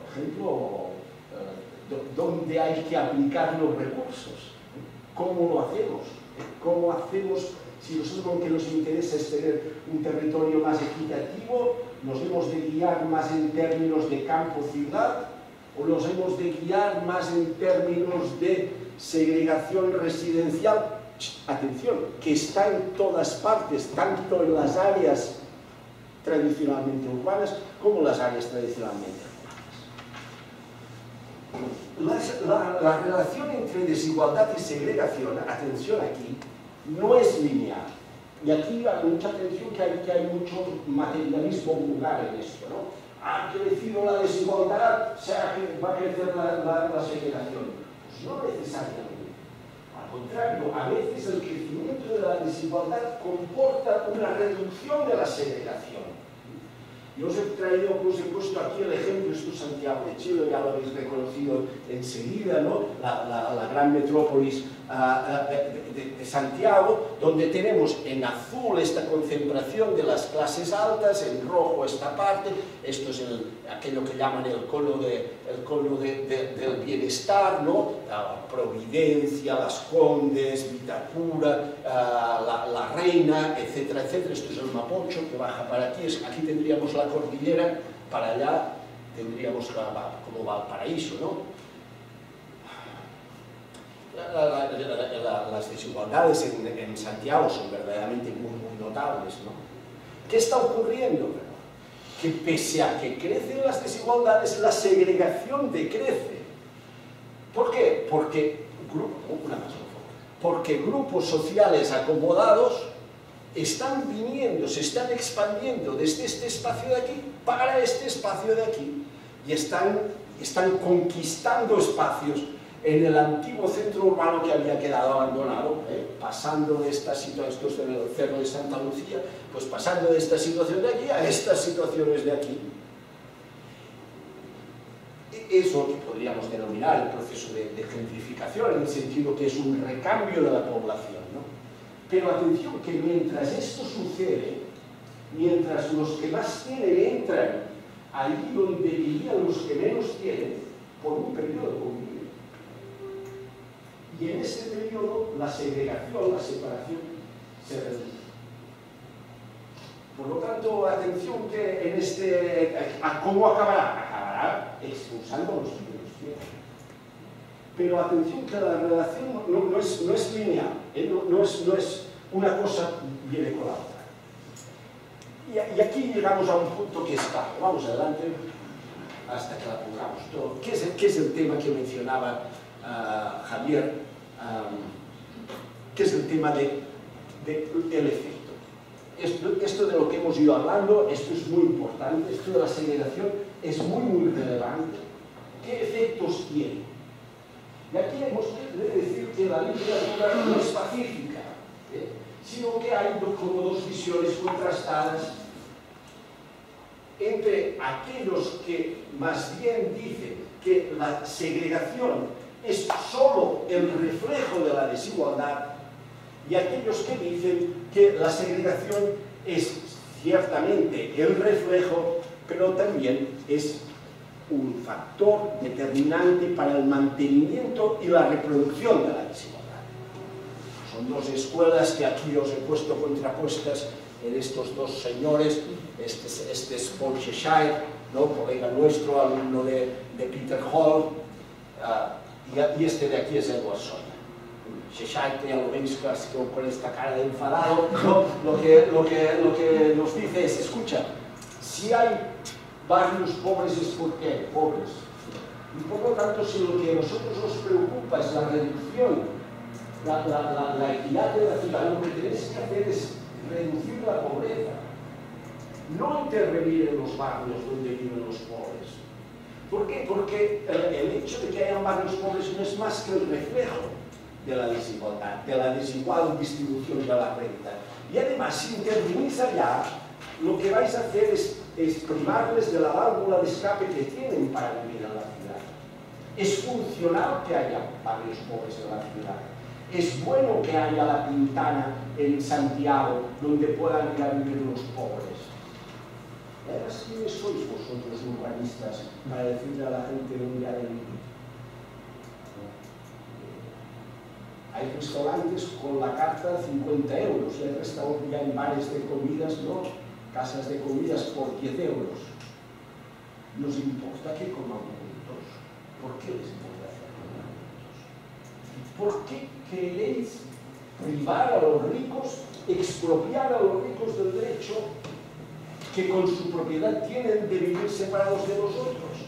ejemplo, dónde hay que aplicar los recursos, cómo lo hacemos, cómo hacemos, si nosotros lo que nos interesa es tener un territorio más equitativo, nos hemos de guiar más en términos de campo-ciudad o nos hemos de guiar más en términos de segregación residencial. Atención, que está en todas partes, tanto en las áreas tradicionalmente urbanas como las áreas tradicionalmente urbanas. La relación entre desigualdad y segregación, atención aquí, no es lineal. Y aquí hay mucha atención que hay mucho materialismo vulgar en esto, ¿no? Ha crecido la desigualdad, va a crecer la segregación. Pues no necesariamente. Al contrario, a veces el crecimiento de la desigualdad comporta una reducción de la segregación. Yo os he puesto aquí el ejemplo, esto es Santiago de Chile, ya lo habéis reconocido enseguida, ¿no? La gran metrópolis de Santiago, donde tenemos en azul esta concentración de las clases altas, en rojo esta parte, esto es aquello que llaman el cono del bienestar, ¿no? La Providencia, Las Condes, Vitacura, la Reina, etcétera, etcétera. Esto es el Mapocho que baja para aquí, aquí tendríamos la cordillera, para allá tendríamos como Valparaíso, ¿no? Las desigualdades en Santiago son verdaderamente muy notables, ¿no? ¿Qué está ocurriendo? Que pese a que crecen las desigualdades, la segregación decrece. ¿Por qué? Porque grupos sociales acomodados están viniendo, se están expandiendo desde este espacio de aquí para este espacio de aquí y están conquistando espacios en el antiguo centro urbano que había quedado abandonado, pasando de esta situación, esto es del Cerro de Santa Lucía, pues pasando de esta situación de aquí a estas situaciones de aquí. Eso que podríamos denominar el proceso de gentrificación, en el sentido que es un recambio de la población, ¿no? Pero atención, que mientras esto sucede, mientras los que más tienen entran allí donde vivían los que menos tienen, por un periodo convive. Y en ese periodo la segregación, la separación, se reduce. Por lo tanto, atención que ¿cómo acabará? Acabará expulsando a los que menos tienen. Pero atención que la relación no es lineal, no es una cosa viene con la otra. Y aquí llegamos a un punto que está, vamos adelante, hasta que la pongamos todo. ¿Qué es el tema que mencionaba Javier? ¿Qué es el tema del efecto? Esto de lo que hemos ido hablando, esto es muy importante, esto de la segregación es muy relevante. ¿Qué efectos tiene? Y aquí hemos de decir que la literatura no es pacífica, sino que hay como dos visiones contrastadas entre aquellos que más bien dicen que la segregación es solo el reflejo de la desigualdad y aquellos que dicen que la segregación es ciertamente el reflejo, pero también es un factor determinante para el mantenimiento y la reproducción de la desigualdad. Son dos escuelas que aquí os he puesto contrapuestas en estos dos señores. Este es Paul Cheshire, ¿no? Colega nuestro, alumno de Peter Hall, y este de aquí es Edward Sawyer. Cheshire, ya lo veis con esta cara de enfadado, ¿no? Lo que nos dice es, escucha, si hay barrios pobres es porque hay pobres. Y por lo tanto, si lo que a nosotros nos preocupa es la reducción, la equidad de la ciudad, lo que tenéis que hacer es reducir la pobreza, no intervenir en los barrios donde viven los pobres. ¿Por qué? Porque el hecho de que hayan barrios pobres no es más que el reflejo de la desigualdad, de la desigual distribución de la renta. Y además, si intervenís allá, lo que vais a hacer es privarles de la válvula de escape que tienen para vivir en la ciudad. Es funcional que haya barrios pobres en la ciudad. Es bueno que haya la Pintana en Santiago, donde puedan ir a vivir los pobres. ¿quiénes sois vosotros urbanistas para decirle a la gente dónde ha de vivir? Hay restaurantes con la carta 50 euros y hay restaurantes, ya hay bares de comidas, ¿no? Casas de comidas por 10 euros. ¿Nos importa que coman juntos? ¿Por qué les importa hacer comer juntos? ¿Por qué queréis privar a los ricos, expropiar a los ricos del derecho que con su propiedad tienen de vivir separados de vosotros?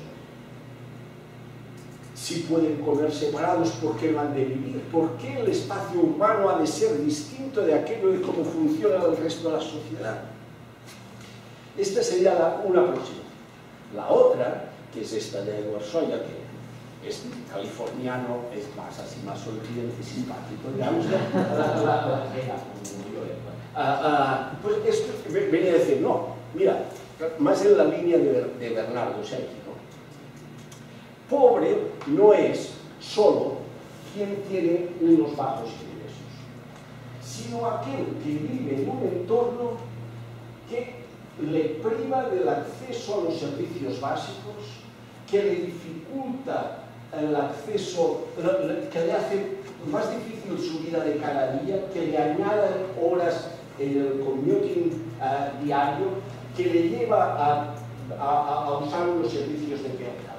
Si pueden comer separados, ¿por qué no han de vivir? ¿Por qué el espacio urbano ha de ser distinto de aquello de cómo funciona el resto de la sociedad? Esta sería una próxima. La otra, que es esta de Edward Sawyer, que es californiano, es más así, más sonriente, simpático, digamos, pues esto venía a decir, no, mira, más en la línea de Bernardo Secchi, ¿no? Pobre no es solo quien tiene unos bajos ingresos, sino aquel que vive en un entorno que le priva del acceso a los servicios básicos, que le dificulta el acceso, que le hace más difícil su vida de cada día, que le añade horas en el commuting diario, que le lleva a usar unos servicios de peor calidad.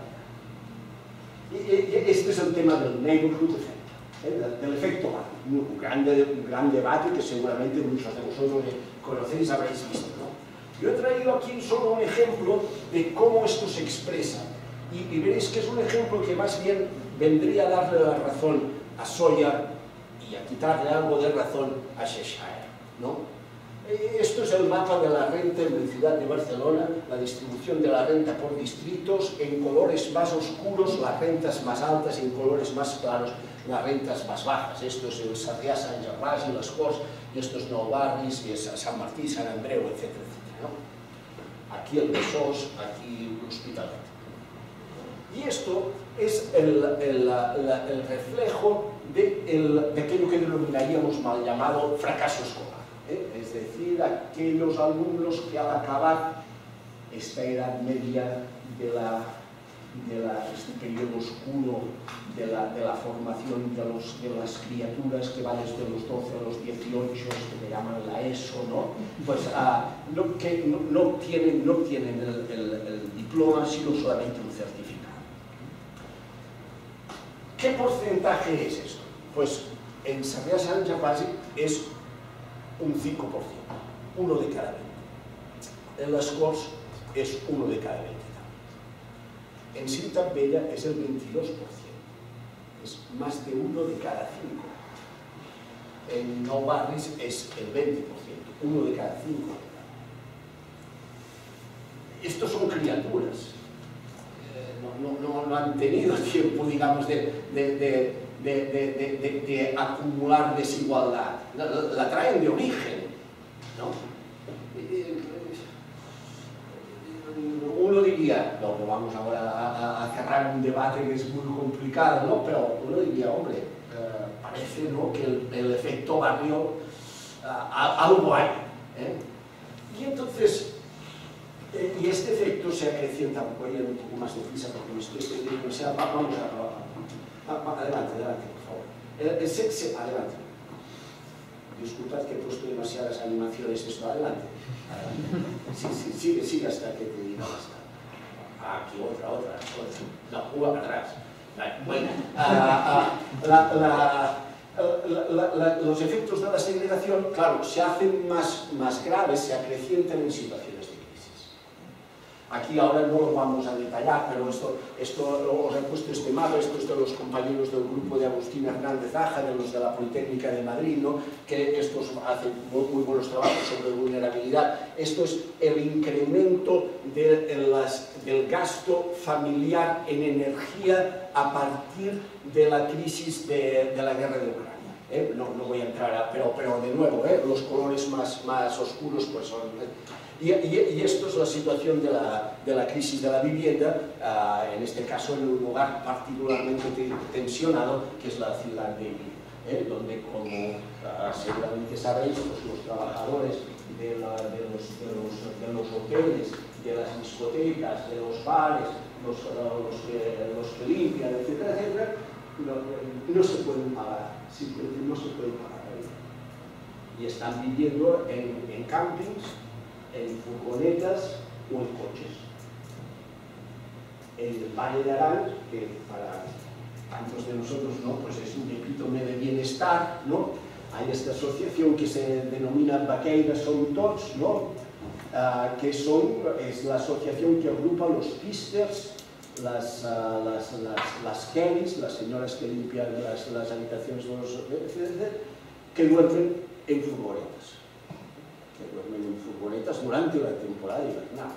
Y este es el tema del neighborhood effect, del efecto barrio, un gran debate que seguramente muchos de vosotros conocéis, habréis visto, ¿no? Yo he traído aquí solo un ejemplo de cómo esto se expresa y veréis que es un ejemplo que más bien vendría a darle la razón a Sawyer y a quitarle algo de razón a Cheshire, ¿no? Esto es el mapa de la renta en la ciudad de Barcelona, la distribución de la renta por distritos, en colores más oscuros las rentas más altas, en colores más claros las rentas más bajas. Esto es el Sarrià, Sant Gervasi y les Corts, y esto es Nou Barris, y es San Martí, San Andreu, etcétera, etcétera, ¿no? Aquí el Besós, aquí l'Hospitalet. Y esto es el reflejo de aquello que denominaríamos mal llamado fracaso escolar. Es decir, aquellos alumnos que al acabar esta edad media de este periodo oscuro de la formación de las criaturas que va desde los 12 a los 18, que le llaman la ESO, ¿no? Pues que no obtienen el diploma, sino solamente un certificado. ¿Qué porcentaje es esto? Pues en Sarrià Sant Gervasi es un 5%, uno de cada 20. En les Corts es uno de cada 20. En Ciutat Vella es el 22%, es más de uno de cada 5. En Nou Barris es el 20%, uno de cada 5. Estos son criaturas, no han tenido tiempo, digamos, de acumular desigualdad, la traen de origen, ¿no? Uno diría, no vamos ahora a cerrar un debate que es muy complicado, ¿no? Pero uno diría, hombre, parece, ¿no?, que el efecto barrio algo hay, ¿eh? Y entonces, y este efecto se acrecienta, voy a ir un poco más deprisa porque me estoy demasiado, vamos adelante, por favor. Adelante. Disculpad que he puesto demasiadas animaciones, esto, adelante. Sí, sigue hasta que te diga basta. Aquí otra. No, una atrás. Bueno, los efectos de la segregación, claro, se hacen más graves, se acrecientan en situaciones de crisis. Aquí ahora no lo vamos a detallar, pero esto os he puesto este mapa, esto es de los compañeros del grupo de Agustín Hernández Aja, de los de la Politécnica de Madrid, ¿no?, que estos hacen muy buenos trabajos sobre vulnerabilidad. Esto es el incremento del gasto familiar en energía a partir de la crisis de la guerra de Ucrania. No voy a entrar, pero de nuevo, los colores más oscuros pues son... Y esto es la situación de la crisis de la vivienda, en este caso en un lugar particularmente tensionado, que es la ciudad de Irún, donde, como seguramente sabéis, pues los trabajadores de los hoteles de las discotecas, de los bares, los que limpian, etcétera, etcétera, no se pueden pagar, simplemente no se pueden pagar ahí. Y están viviendo en campings, en furgonetas o en coches. El Valle de Arán, que para tantos de nosotros, ¿no?, pues es un epítome de bienestar, ¿no? Hay esta asociación que se denomina Vaqueiras Son Tots, ¿no?, que es la asociación que agrupa los pisters, las kellys, las señoras que limpian las habitaciones de los etc., que duermen en furgonetas. Durante la temporada invernal.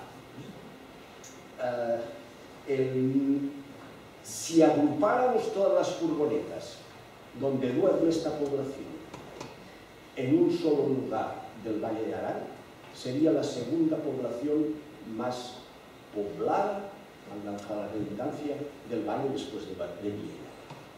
Si agrupáramos todas las furgonetas donde duerme esta población en un solo lugar del Valle de Arán, sería la segunda población más poblada, valga la redundancia, del Valle después de Viena.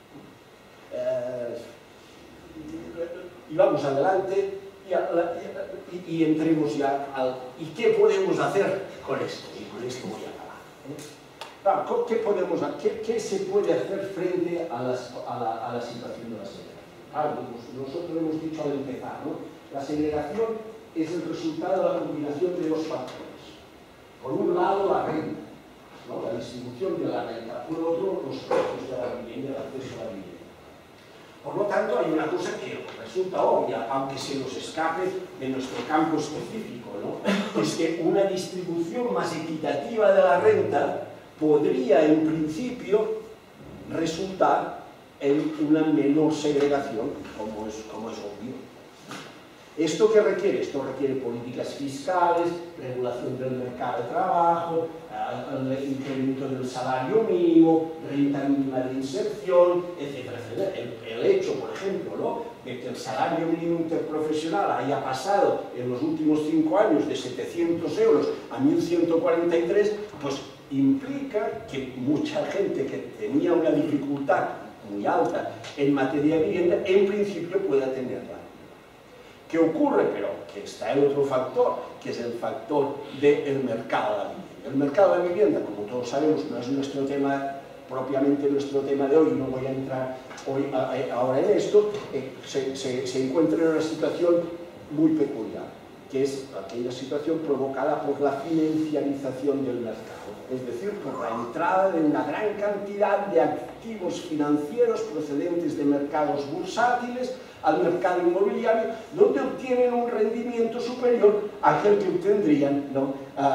Y vamos adelante y entremos ya al... ¿Y qué podemos hacer con esto? Y con esto voy a acabar. ¿Qué se puede hacer frente a la situación de la segregación? Nosotros hemos dicho al empezar, ¿no? La segregación es el resultado de la combinación de dos factores. Por un lado, la renta, ¿no?, la distribución de la renta. Por otro, los precios de la vivienda, el acceso a la vivienda. Por lo tanto, hay una cosa que resulta obvia, aunque se nos escape de nuestro campo específico, ¿no?, es que una distribución más equitativa de la renta podría, en principio, resultar en una menor segregación, como es obvio. ¿Esto qué requiere? Esto requiere políticas fiscales, regulación del mercado de trabajo, el incremento del salario mínimo, renta mínima de inserción, etcétera, etcétera. El hecho, por ejemplo, ¿no?, de que el salario mínimo interprofesional haya pasado en los últimos 5 años de 700 euros a 1.143, pues implica que mucha gente que tenía una dificultad muy alta en materia de vivienda, en principio pueda tenerla. ¿Qué ocurre? Pero que está el otro factor, que es el factor del mercado de la vivienda. El mercado de la vivienda, como todos sabemos, no es nuestro tema, propiamente nuestro tema de hoy, no voy a entrar ahora en esto, se encuentra en una situación muy peculiar, que es aquella situación provocada por la financiarización del mercado, es decir, por la entrada de una gran cantidad de activos financieros procedentes de mercados bursátiles al mercado inmobiliario, donde obtienen un rendimiento superior a aquel que obtendrían, ¿no?,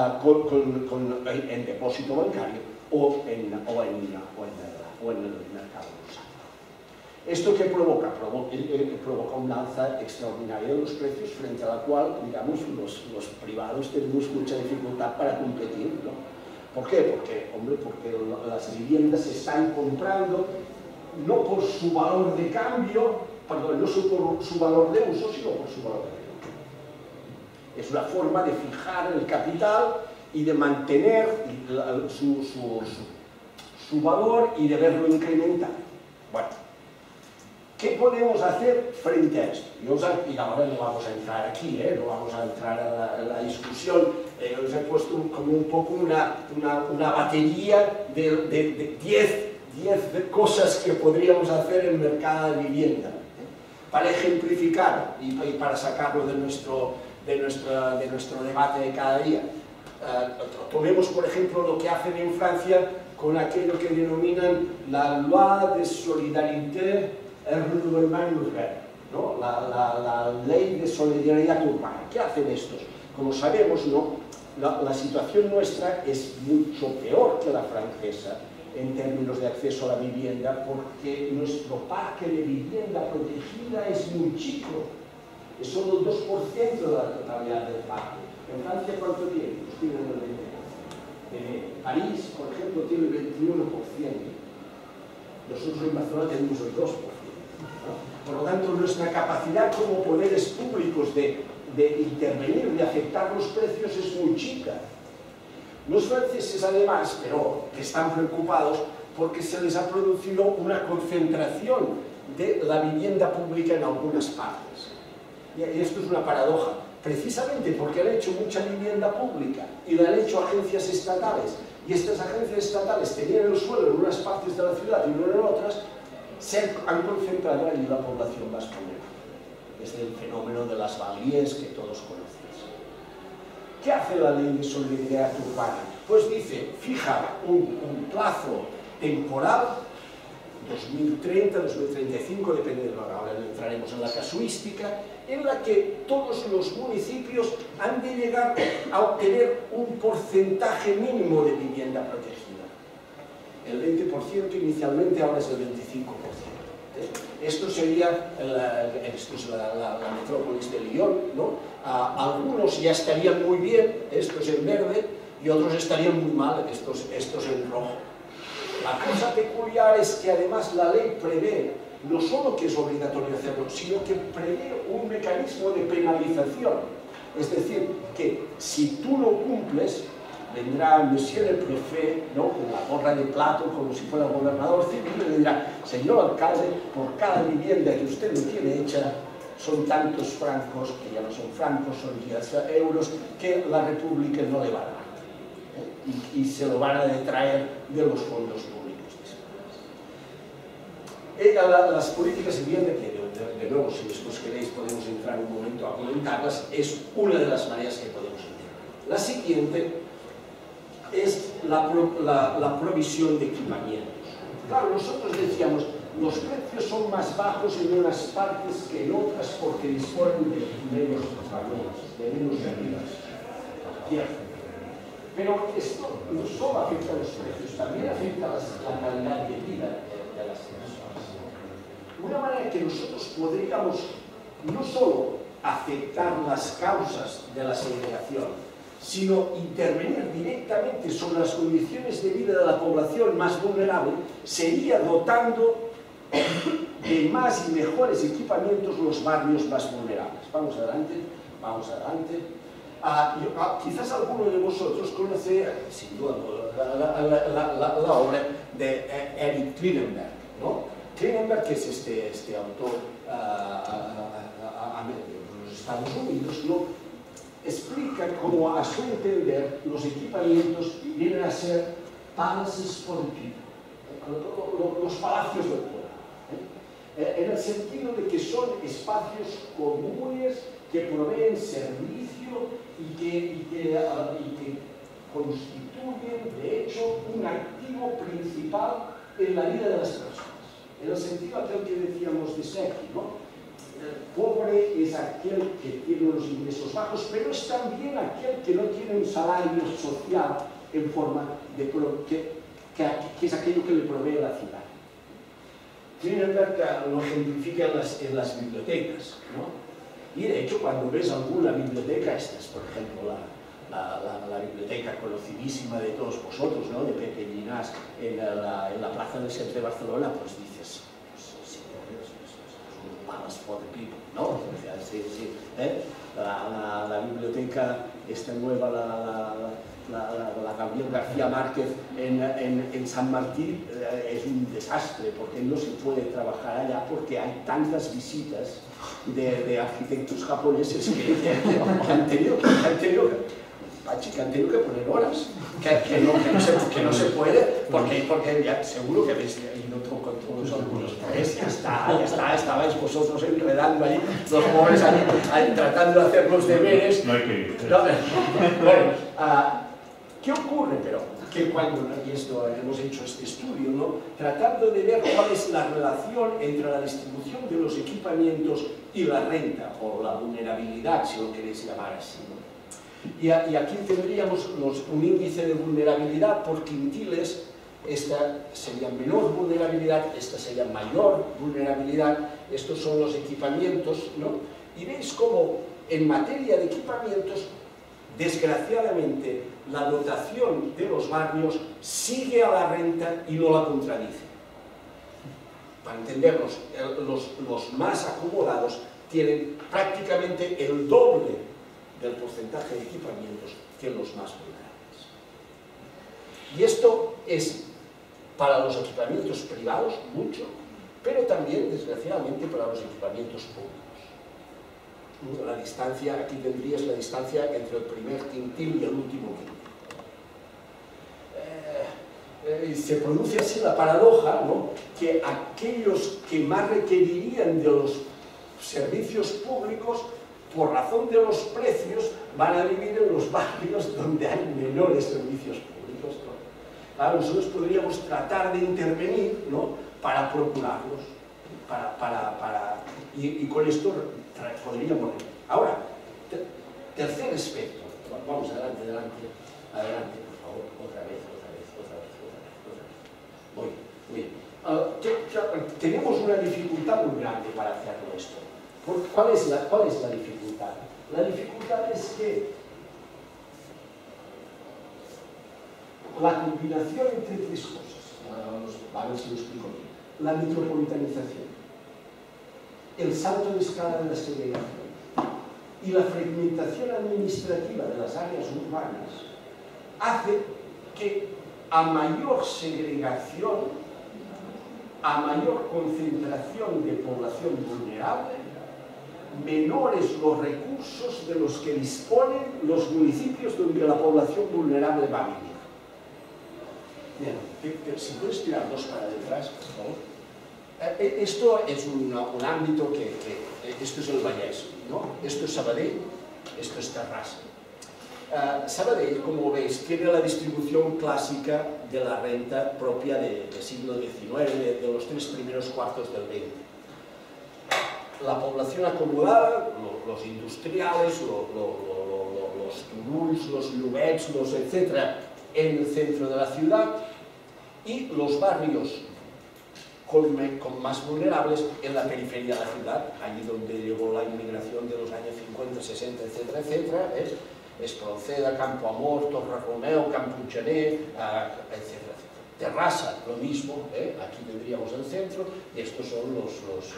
en depósito bancario o en el mercado bursátil. ¿Esto qué provoca? Provoca un alza extraordinaria de los precios, frente a la cual, digamos, los privados tenemos mucha dificultad para competir, ¿no? ¿Por qué? Porque las viviendas se están comprando no por su valor de cambio, perdón, no por su valor de uso, sino por su valor de venta. Es una forma de fijar el capital y de mantener su valor y de verlo incrementar. Bueno, ¿qué podemos hacer frente a esto? Y ahora no vamos a entrar aquí, no vamos a entrar a la discusión. Os he puesto como un poco una batería de 10 cosas que podríamos hacer en el mercado de vivienda. Para ejemplificar y para sacarlo de nuestro debate de cada día, tomemos por ejemplo lo que hacen en Francia con aquello que denominan la Loi de Solidarité et Renouvellement Urbain, ¿no?, la ley de solidaridad urbana. ¿Qué hacen estos? Como sabemos, ¿no?, la situación nuestra es mucho peor que la francesa en términos de acceso a la vivienda, porque nuestro parque de vivienda protegida es muy chico, es solo el 2% de la totalidad del parque. ¿En Francia cuánto tiene? Pues tiene el 20%. París, por ejemplo, tiene el 21%. Nosotros en Barcelona tenemos el 2%. ¿no? Por lo tanto, nuestra capacidad como poderes públicos de intervenir, de afectar los precios es muy chica. Los franceses, además, pero que están preocupados porque se les ha producido una concentración de la vivienda pública en algunas partes. Y esto es una paradoja, precisamente porque han hecho mucha vivienda pública y la han hecho agencias estatales, y estas agencias estatales tenían el suelo en unas partes de la ciudad y no en otras, se han concentrado allí la población más vulnerable. Es el fenómeno de las banlieues que todos conocéis. ¿Qué hace la ley de solidaridad urbana? Pues dice, fija un plazo temporal, 2030, 2035, depende de ahora entraremos en la casuística, en la que todos los municipios han de llegar a obtener un porcentaje mínimo de vivienda protegida. El 20% inicialmente, ahora es el 25%. Esto sería la metrópolis de Lyon, ¿no? Algunos ya estarían muy bien, estos en verde, y otros estarían muy mal, estos en rojo. La cosa peculiar es que además la ley prevé no solo que es obligatorio hacerlo, sino que prevé un mecanismo de penalización. Es decir, que si tú no cumples, vendrá Monsieur el Prefet, ¿no?, con la gorra de plato, como si fuera gobernador civil, y le dirá, señor alcalde, por cada vivienda que usted no tiene hecha, son tantos francos, que ya no son francos, son 10 euros, que la República no le va a dar. Y se lo van a detraer de los fondos públicos. Las políticas de vivienda, que de nuevo, si después queréis podemos entrar un momento a comentarlas, es una de las maneras que podemos hacer. La siguiente es la provisión de equipamientos. Claro, nosotros decíamos, los precios son más bajos en unas partes que en otras porque disponen de menos vagones, de menos salidas. Cierto. Pero esto no solo afecta a los precios, también afecta a la calidad de vida de las personas. Una manera que nosotros podríamos no solo afectar las causas de la segregación, sino intervenir directamente sobre las condiciones de vida de la población más vulnerable, sería dotando de más y mejores equipamientos los barrios más vulnerables. Vamos adelante, vamos adelante. Quizás alguno de vosotros conoce, sin duda, la obra de Eric Klinenberg, ¿no? Klinenberg, que es este autor de los Estados Unidos, ¿no?, explica cómo, a su entender, los equipamientos vienen a ser palaces for the people, los palacios del pueblo, en el sentido de que son espacios comunes que proveen servicio y que constituyen, de hecho, un activo principal en la vida de las personas. En el sentido aquel que decíamos de Secchi, ¿no? El pobre es aquel que tiene unos ingresos bajos, pero es también aquel que no tiene un salario social en forma de que es aquello que le provee la ciudad. Klinenberg lo ejemplifica en las bibliotecas, ¿no? Y de hecho, cuando ves alguna biblioteca, esta es por ejemplo la biblioteca conocidísima de todos vosotros, ¿no?, de Pepe Llinás, en la Plaza del Centre de Barcelona, pues dices, Palace for the people, ¿no? Sí, sí, la biblioteca esta nueva, la Gabriel García Márquez en San Martín, es un desastre porque no se puede trabajar allá porque hay tantas visitas de arquitectos japoneses que han tenido que poner horas, que no se puede, porque ya, seguro que habéis ido con todos los alumnos, pues ya está, estabais vosotros enredando ahí, los pobres ahí tratando de hacer los deberes. No hay que ir. Bueno, ¿qué ocurre? Pero que cuando, y esto hemos hecho este estudio, ¿no?, tratando de ver cuál es la relación entre la distribución de los equipamientos y la renta, o la vulnerabilidad, si lo queréis llamar así, ¿no? Y aquí tendríamos un índice de vulnerabilidad por quintiles. Esta sería menor vulnerabilidad, esta sería mayor vulnerabilidad. Estos son los equipamientos, ¿no? Y veis cómo en materia de equipamientos, desgraciadamente, la dotación de los barrios sigue a la renta y no la contradice. Para entendernos, los más acomodados tienen prácticamente el doble del porcentaje de equipamientos que los más vulnerables. Y esto es para los equipamientos privados mucho, pero también, desgraciadamente, para los equipamientos públicos. La distancia, aquí tendrías la distancia entre el primer quintil y el último quintil. Y se produce así la paradoja, ¿no?, que aquellos que más requerirían de los servicios públicos, por razón de los precios, van a vivir en los barrios donde hay menores servicios públicos, ¿no? Claro, nosotros podríamos tratar de intervenir, ¿no?, para procurarlos, y con esto podríamos... Ahora, tercer aspecto. Vamos, adelante, por favor, otra vez. Muy bien. Tenemos una dificultad muy grande para hacerlo esto. ¿Cuál es la dificultad? La dificultad es que la combinación entre tres cosas, a ver si lo explico bien: la metropolitanización, el salto de escala de la segregación y la fragmentación administrativa de las áreas urbanas hace que a mayor segregación, a mayor concentración de población vulnerable, menores los recursos de los que disponen los municipios donde la población vulnerable va a vivir. Bien, si puedes tirar dos para detrás, por favor. Esto es un ámbito esto es el Vallès, ¿no? Esto es Sabadell, esto es Terrassa. Sabadell, como veis, tiene la distribución clásica de la renta propia del siglo XIX, de los 3 primeros cuartos del XX. La población acomodada, los industriales, los Turuls, los Llobets, etcétera, en el centro de la ciudad, y los barrios con más vulnerables en la periferia de la ciudad, allí donde llegó la inmigración de los años 50, 60, etcétera, etcétera, Espronceda, Campo Amor, Torre Romeo, Camputxaner, etcétera. Terrassa, lo mismo, aquí tendríamos el centro, y estos son los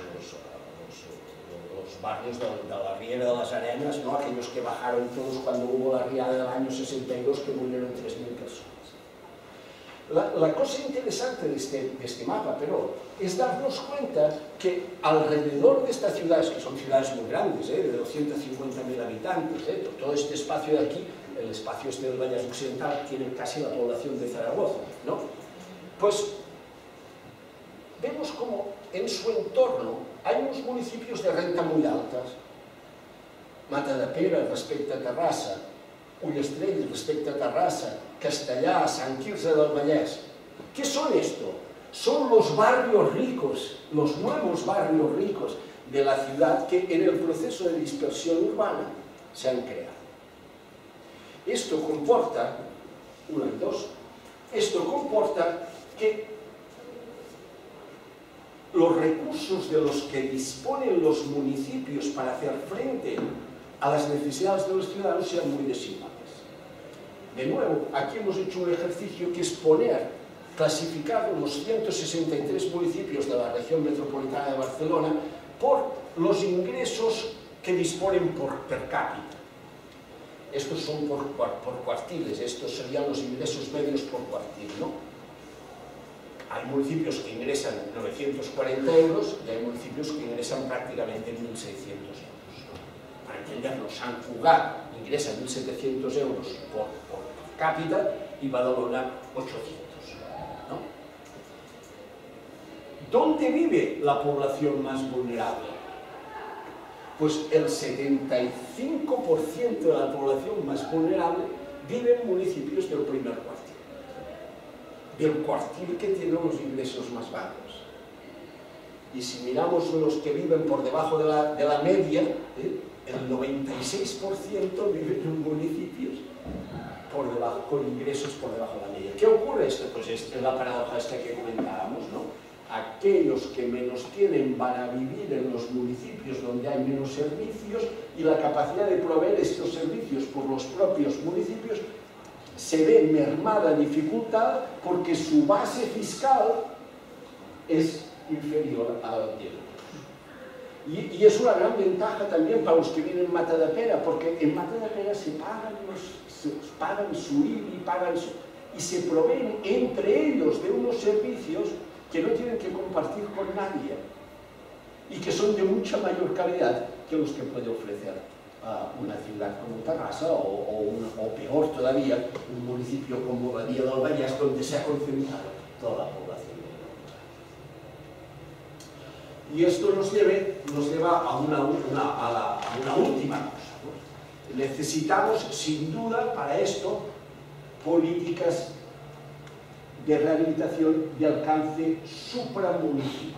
barrios de la Riera de las Arenas, ¿no?, aquellos que bajaron todos cuando hubo la riada del año 62, que murieron 3.000 personas. La cosa interesante de este mapa, pero, es darnos cuenta que alrededor de estas ciudades, que son ciudades muy grandes, de 250.000 habitantes, todo este espacio de aquí, el espacio del Vallès Occidental, tiene casi la población de Zaragoza, ¿no? Pues vemos como en su entorno hay unos municipios de renta muy altas. Matadepera respecte a Terrassa, Ullastrell respecte a Terrassa, Castellà, Sant Quirze del Vallès. ¿Qué son esto? Son los barrios ricos, los nuevos barrios ricos de la ciudad que en el proceso de dispersión urbana se han creado. Esto comporta, esto comporta que los recursos de los que disponen los municipios para hacer frente a las necesidades de los ciudadanos sean muy desiguales. De nuevo, aquí hemos hecho un ejercicio que es clasificar los 163 municipios de la región metropolitana de Barcelona por los ingresos que disponen per cápita. Estos son por cuartiles, estos serían los ingresos medios por cuartil, ¿no? Hay municipios que ingresan 940 euros y hay municipios que ingresan prácticamente 1.600 euros. Para entendernos, Sant Cugat ingresa 1.700 euros por cápita y Badalona 800. ¿No? ¿Dónde vive la población más vulnerable? Pues el 75% de la población más vulnerable vive en municipios del primer cuartil. Del cuartil que tiene los ingresos más bajos. Y si miramos los que viven por debajo de la media, el 96% viven en municipios con ingresos por debajo de la media. ¿Qué ocurre esto? Pues es la paradoja esta que comentábamos, ¿no? Aquellos que menos tienen van a vivir en los municipios donde hay menos servicios y la capacidad de proveer estos servicios por los propios municipios se ve mermada, dificultada, porque su base fiscal es inferior a la de ellos. Y es una gran ventaja también para los que viven en Matadepera, porque en Matadepera se pagan su IBI, y se proveen entre ellos de unos servicios que no tienen que compartir con nadie y que son de mucha mayor calidad que los que puede ofrecer una ciudad como Tarrasa o peor todavía, un municipio como Badía del Vallès, donde se ha concentrado toda la población. Y esto nos lleva a una última cosa, ¿no? Necesitamos, sin duda, para esto, políticas de rehabilitación de alcance supramunicipal.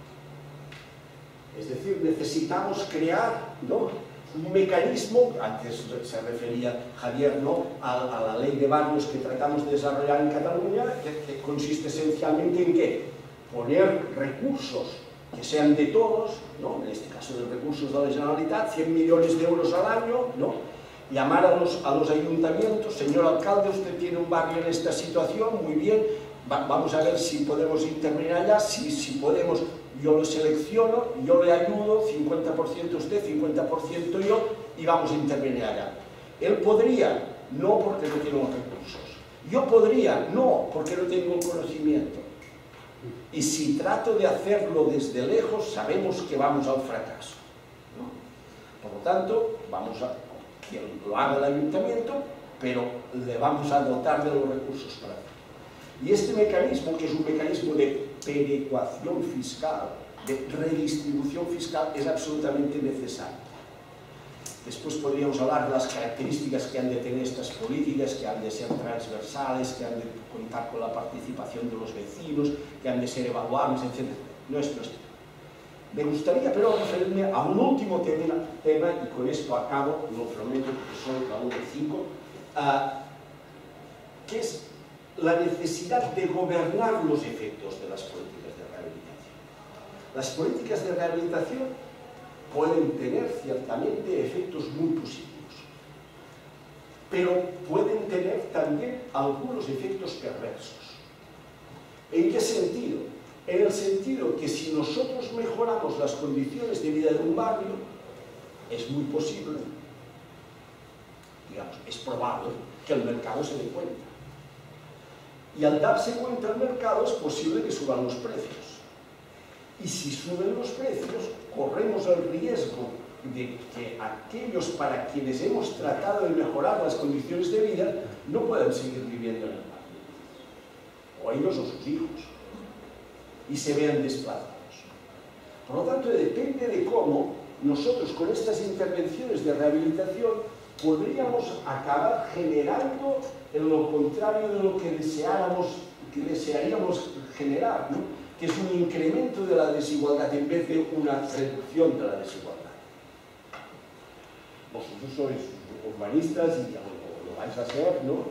Es decir, necesitamos crear, ¿no?, un mecanismo, antes se refería Javier, ¿no?, a la ley de barrios que tratamos de desarrollar en Cataluña, que consiste esencialmente en ¿qué? Poner recursos que sean de todos, ¿no?, en este caso de recursos de la Generalitat, 100 millones de euros al año, ¿no?, llamar a los ayuntamientos, señor alcalde, usted tiene un barrio en esta situación, muy bien, vamos a ver si podemos intervenir allá, si podemos, yo lo selecciono, yo le ayudo, 50% usted, 50% yo, y vamos a intervenir allá. Él podría, no porque no tiene los recursos. Yo podría, no porque no tengo el conocimiento. Y si trato de hacerlo desde lejos, sabemos que vamos al fracaso, ¿no? Por lo tanto, vamos a que lo haga el ayuntamiento, pero le vamos a dotar de los recursos para hacerlo. Y este mecanismo, que es un mecanismo de perecuación fiscal, de redistribución fiscal, es absolutamente necesario. Después podríamos hablar de las características que han de tener estas políticas, que han de ser transversales, que han de contar con la participación de los vecinos, que han de ser evaluables, etc. No es nuestro. Me gustaría, pero, referirme a un último tema, y con esto acabo, lo prometo, porque son la 1 y 5, que es la necesidad de gobernar los efectos de las políticas de rehabilitación. Las políticas de rehabilitación pueden tener ciertamente efectos muy positivos, pero pueden tener también algunos efectos perversos. ¿En qué sentido? En el sentido que si nosotros mejoramos las condiciones de vida de un barrio, es muy posible, digamos, es probable que el mercado se dé cuenta. Y al darse cuenta el mercado es posible que suban los precios. Y si suben los precios, corremos el riesgo de que aquellos para quienes hemos tratado de mejorar las condiciones de vida no puedan seguir viviendo en el barrio. O ellos o sus hijos. Y se vean desplazados. Por lo tanto, depende de cómo nosotros con estas intervenciones de rehabilitación podríamos acabar generando en lo contrario de lo que desearíamos generar, ¿no?, que es un incremento de la desigualdad en vez de una reducción de la desigualdad. Vosotros sois urbanistas y lo vais a ser, ¿no?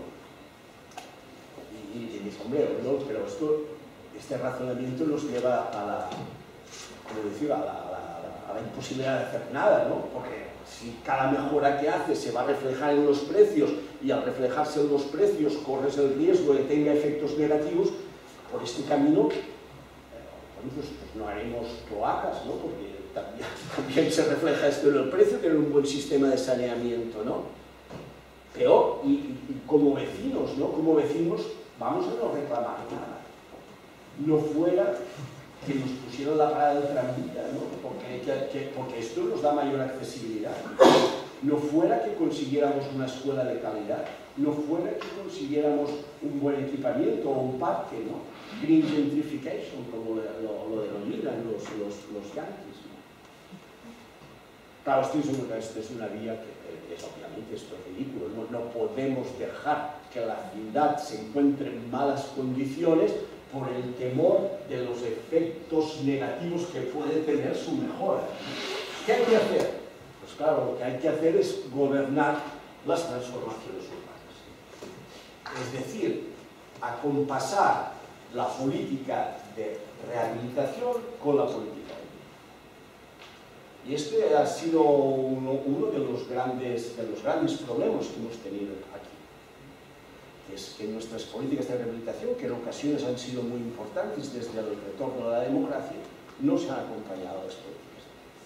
Y mis sombreros, ¿no? Pero este razonamiento nos lleva a la, como decir, a la imposibilidad de hacer nada, ¿no? Porque si cada mejora que haces se va a reflejar en los precios y al reflejarse en los precios corres el riesgo de que tenga efectos negativos, por este camino pues no haremos cloacas, ¿no? Porque también se refleja esto en el precio, tener un buen sistema de saneamiento, ¿no? Peor, y como vecinos, ¿no? Como vecinos vamos a no reclamar nada. No fuera que nos pusieran la parada del tranvía, ¿no? Porque esto nos da mayor accesibilidad. No fuera que consiguiéramos una escuela de calidad, no fuera que consiguiéramos un buen equipamiento o un parque, ¿no? Green gentrification, como lo denominan los yanquis, ¿no? Claro, esto es una vía que es obviamente esto es ridículo, ¿no? No podemos dejar que la ciudad se encuentre en malas condiciones por el temor de los efectos negativos que puede tener su mejora. ¿Qué hay que hacer? Pues claro, lo que hay que hacer es gobernar las transformaciones urbanas. Es decir, acompasar la política de rehabilitación con la política de vida. Y este ha sido uno de los grandes problemas que hemos tenido aquí. Es que nuestras políticas de rehabilitación, que en ocasiones han sido muy importantes desde el retorno a la democracia, no se han acompañado a las políticas.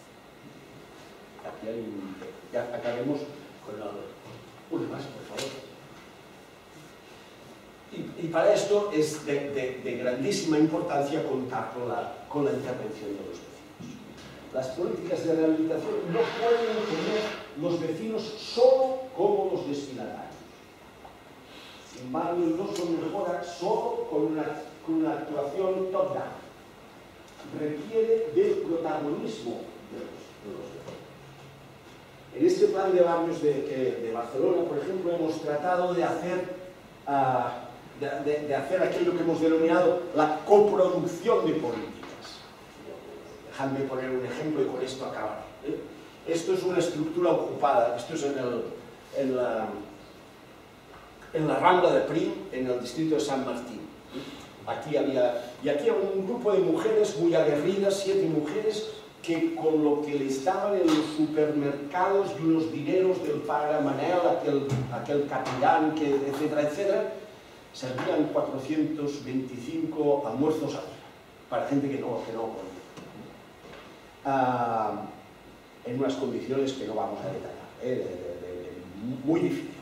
Aquí ya acabemos con una más, por favor. Y para esto es de grandísima importancia contar con la intervención de los vecinos. las políticas de rehabilitación no pueden tener los vecinos solo como los destinatarios. En barrios no son mejora solo con una actuación top-down. Requiere del protagonismo de los vecinos. En este plan de barrios de Barcelona, por ejemplo, hemos tratado de hacer aquello que hemos denominado la coproducción de políticas. Dejadme poner un ejemplo y con esto acabar. Esto es una estructura ocupada, esto es en la Rambla de Prim, en el distrito de San Martín. Aquí había un grupo de mujeres muy aguerridas, 7 mujeres, que con lo que les daban en los supermercados y unos dineros del Padre Manel, aquel capitán, etcétera, etcétera, servían 425 almuerzos al día, para gente que no podía. En unas condiciones que no vamos a detallar, muy difíciles.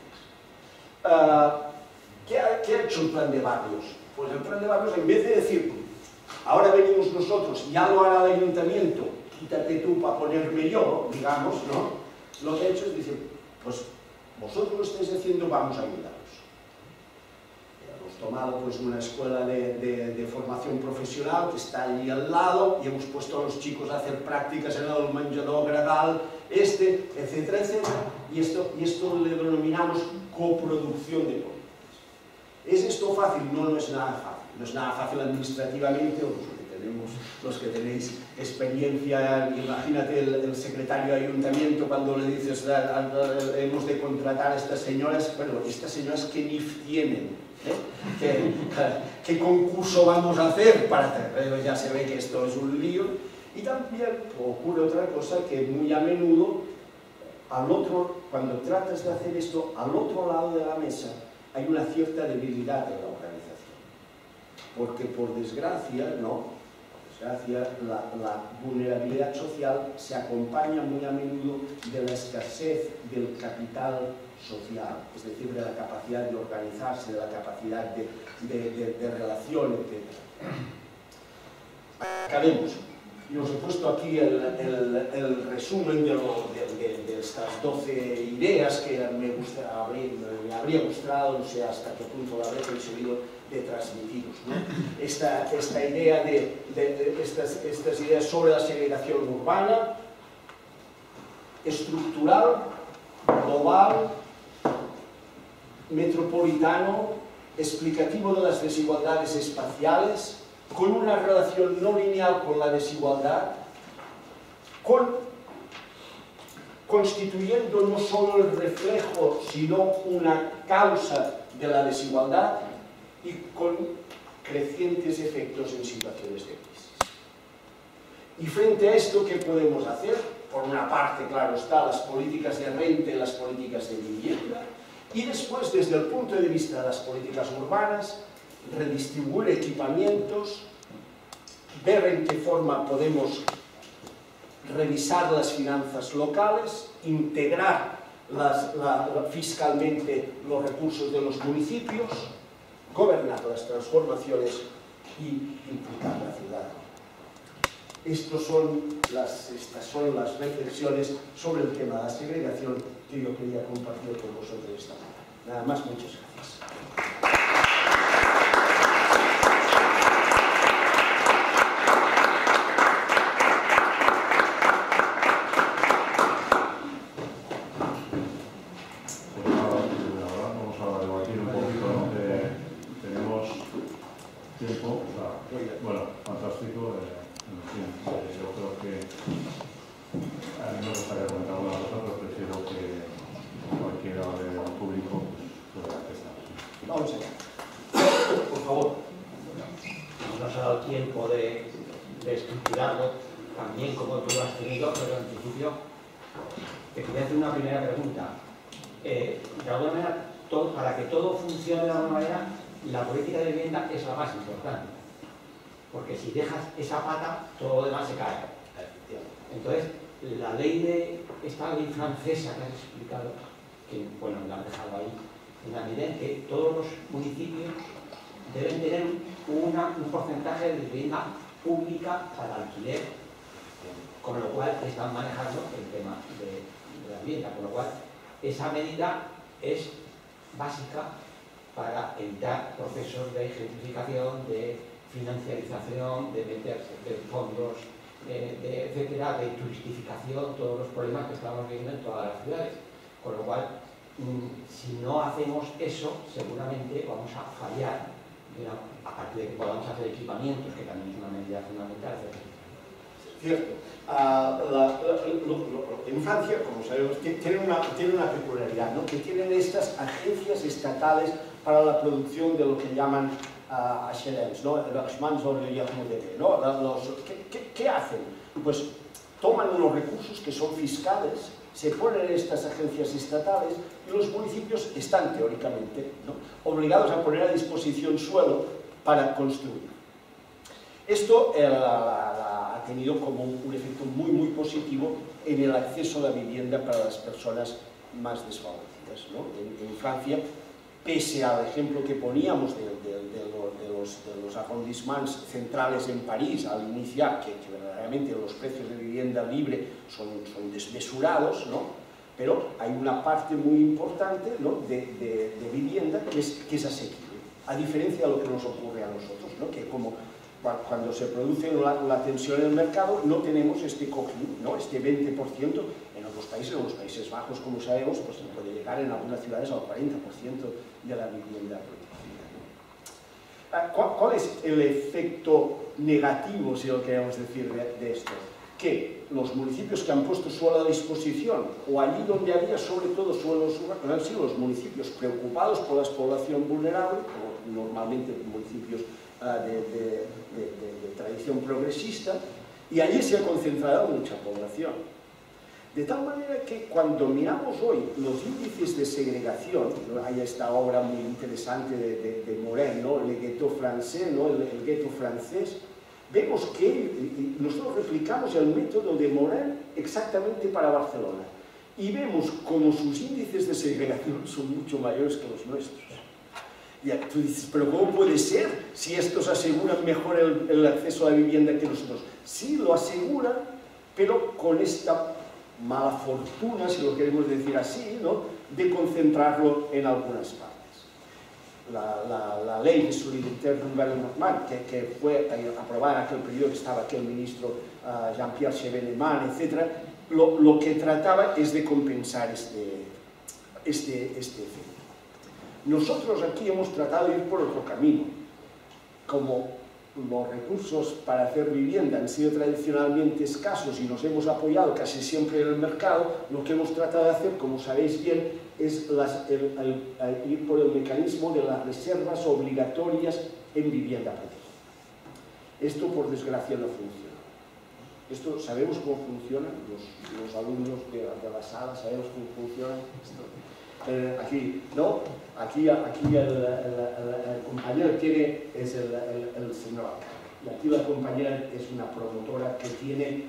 ¿Qué ha hecho el plan de barrios? Pues el plan de barrios, en vez de decir, ahora venimos nosotros, ya lo hará el ayuntamiento, quítate tú para ponerme yo, digamos, ¿no? Lo que ha hecho es decir, pues vosotros lo estáis haciendo, vamos a ayudaros. Hemos tomado pues una escuela de formación profesional que está allí al lado y hemos puesto a los chicos a hacer prácticas en el menjador Gradal, etcétera, etcétera, y esto le denominamos coproducción de políticas. ¿Es esto fácil? No es nada fácil. No es nada fácil administrativamente, los que tenéis experiencia, imagínate el secretario de ayuntamiento cuando le dices hemos de contratar a estas señoras, bueno, estas señoras ¿qué NIF tienen? ¿Qué concurso vamos a hacer para hacer? Ya se ve que esto es un lío. Y también ocurre otra cosa, que muy a menudo, cuando tratas de hacer esto, al otro lado de la mesa hay una cierta debilidad en la organización. Porque por desgracia, la vulnerabilidad social se acompaña muy a menudo de la escasez del capital social, es decir, de la capacidad de organizarse, de la capacidad de relación, etc. Acabemos. Y os he puesto aquí el resumen de estas 12 ideas que me habría gustado, no sé hasta qué punto la habré conseguido de transmitiros, ¿no? Esta idea estas ideas sobre la segregación urbana, estructural, global, metropolitano, explicativo de las desigualdades espaciales, con una relación no lineal con la desigualdad, constituyendo no solo el reflejo, sino una causa de la desigualdad y con crecientes efectos en situaciones de crisis. Y frente a esto, ¿qué podemos hacer? Por una parte, claro está, las políticas de renta y las políticas de vivienda, y después, desde el punto de vista de las políticas urbanas, redistribuir equipamientos, ver en qué forma podemos revisar las finanzas locales, integrar fiscalmente los recursos de los municipios, gobernar las transformaciones y implicar la ciudad. Estas son las reflexiones sobre el tema de la segregación que yo quería compartir con vosotros esta mañana. Nada más, muchas gracias. La política de vivienda es la más importante, porque si dejas esa pata, todo lo demás se cae. Entonces, la esta ley francesa que has explicado, que bueno, la han dejado ahí, en la medida en que todos los municipios deben tener un porcentaje de vivienda pública para alquiler con lo cual están manejando el tema de la vivienda, con lo cual esa medida es básica para evitar procesos de gentrificación, de financiarización, de meterse de fondos, etcétera, de turistificación, todos los problemas que estamos viendo en todas las ciudades. Con lo cual, si no hacemos eso, seguramente vamos a fallar, aparte de que podamos hacer equipamientos, que también es una medida fundamental, etcétera. Cierto. En Francia, como sabemos, tiene una peculiaridad, ¿no? Que tienen estas agencias estatales para la producción de lo que llaman HLMs, ¿no? ¿no? ¿Qué hacen? Pues toman unos recursos que son fiscales, se ponen en estas agencias estatales y los municipios están teóricamente, ¿no?, obligados a poner a disposición suelo para construir. Esto ha tenido como un efecto muy positivo en el acceso a la vivienda para las personas más desfavorecidas, ¿no? En Francia, pese al ejemplo que poníamos de los arrondissements centrales en París al iniciar, que verdaderamente los precios de vivienda libre son desmesurados, ¿no? Pero hay una parte muy importante, ¿no?, de vivienda que es asequible, a diferencia de lo que nos ocurre a nosotros, ¿no?, que como cuando se produce la tensión en el mercado no tenemos este cojín, ¿no?, este 20%. En otros países, en los Países Bajos, como sabemos, pues puede llegar en algunas ciudades al 40% de la vivienda protegida, ¿no? ¿Cuál es el efecto negativo, si lo queremos decir, de esto? Que los municipios que han puesto suelo a disposición, o allí donde había sobre todo suelos urbanos, han sido los municipios preocupados por la población vulnerable, como normalmente municipios de tradición progresista, y allí se ha concentrado mucha población. De tal manera que cuando miramos hoy los índices de segregación, ¿no?, hay esta obra muy interesante de Morin, ¿no?, Le Ghetto Français, ¿no?, el gueto francés, vemos que nosotros replicamos el método de Morin exactamente para Barcelona, y vemos como sus índices de segregación son mucho mayores que los nuestros. Y tú dices, pero ¿cómo puede ser si estos aseguran mejor el acceso a la vivienda que nosotros? Sí, lo aseguran, pero con esta mala fortuna, si lo queremos decir así, ¿no?, de concentrarlo en algunas partes. La ley de Solidarité Urbaine Normale, que fue aprobada en aquel periodo que estaba aquí el ministro Jean-Pierre Chevènement, etc., lo que trataba es de compensar este efecto. Nosotros aquí hemos tratado de ir por otro camino. Como los recursos para hacer vivienda han sido tradicionalmente escasos y nos hemos apoyado casi siempre en el mercado, lo que hemos tratado de hacer, como sabéis bien, es ir por el mecanismo de las reservas obligatorias en vivienda protegida. Esto, por desgracia, no funciona. Esto, ¿sabemos cómo funciona? Los alumnos de la sala, ¿sabemos cómo funciona esto? Aquí, ¿no? Aquí el compañero es el señor alcalde. Y aquí la compañera es una promotora que tiene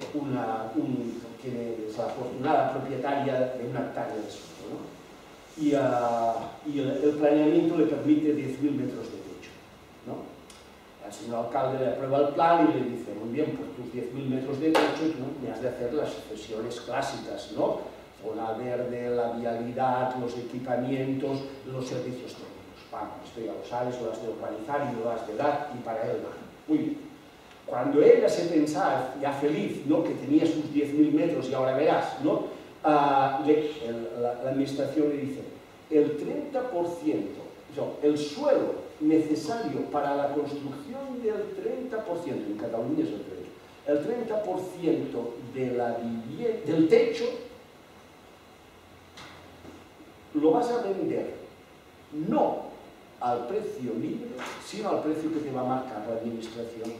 es la afortunada propietaria de una hectárea de suelo, ¿no? Y el planeamiento le permite 10.000 metros de techo, ¿no? El señor alcalde le aprueba el plan y le dice, muy bien, por tus 10.000 metros de techo tú me has de hacer las cesiones clásicas, ¿no? Zona verde, la vialidad, los equipamientos, los servicios técnicos. Vamos, esto ya lo sabes, lo has de urbanizar y lo has de dar, y para él va. Muy bien. Cuando ella se pensaba, ya feliz, ¿no?, que tenía sus 10.000 metros y ahora verás, ¿no?, la administración le dice, el 30%, el suelo necesario para la construcción del 30%, en Cataluña es el 30% de la vivienda, del techo, lo vas a vender no al precio libre, sino al precio que te va a marcar la administración.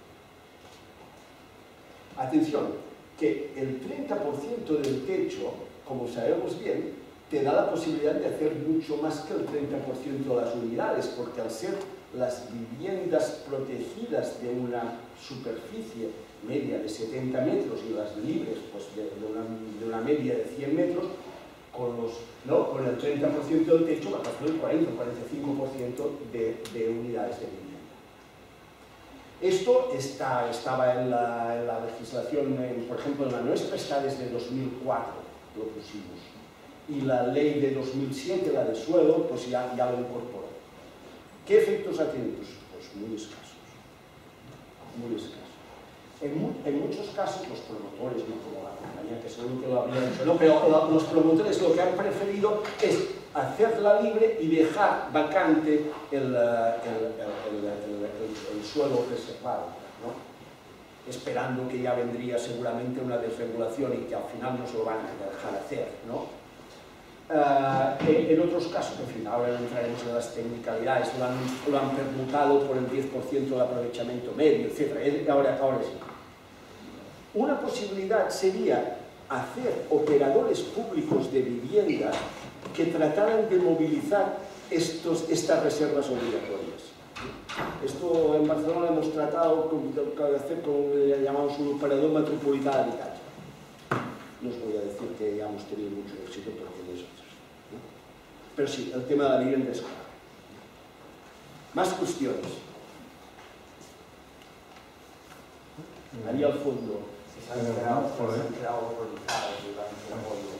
Atención, que el 30% del techo, como sabemos bien, te da la posibilidad de hacer mucho más que el 30% de las unidades, porque al ser las viviendas protegidas de una superficie media de 70 metros y las libres pues de una media de 100 metros, con el 30% del techo vas a hacer el 40 o 45% de unidades de vivienda. Esto estaba en la legislación, por ejemplo, en la nuestra está desde 2004, lo pusimos. Y la ley de 2007, la de suelo, pues ya lo incorporó. ¿Qué efectos ha tenido? Pues muy escasos. Muy escasos. En muchos casos los promotores, no como la compañía que seguro que lo habría hecho, no, pero los promotores lo que han preferido es hacerla libre y dejar vacante el suelo reservado, ¿no? Esperando que ya vendría seguramente una desregulación y que al final no se lo van a dejar hacer, ¿no? En otros casos, en fin, ahora no entraremos en las technicalidades, lo han permutado por el 10% del aprovechamiento medio, etc. Ahora sí. Una posibilidad sería hacer operadores públicos de vivienda que trataran de movilizar estas reservas obligatorias. Esto en Barcelona hemos tratado de hacer con lo que llamamos un operador metropolitano de habitatge. No os voy a decir que ya hemos tenido mucho éxito porque no es otro, ¿no? Pero sí, el tema de la vivienda es claro. Más cuestiones. Ahí al fondo. Se han quedado horrorizados durante el apoyo.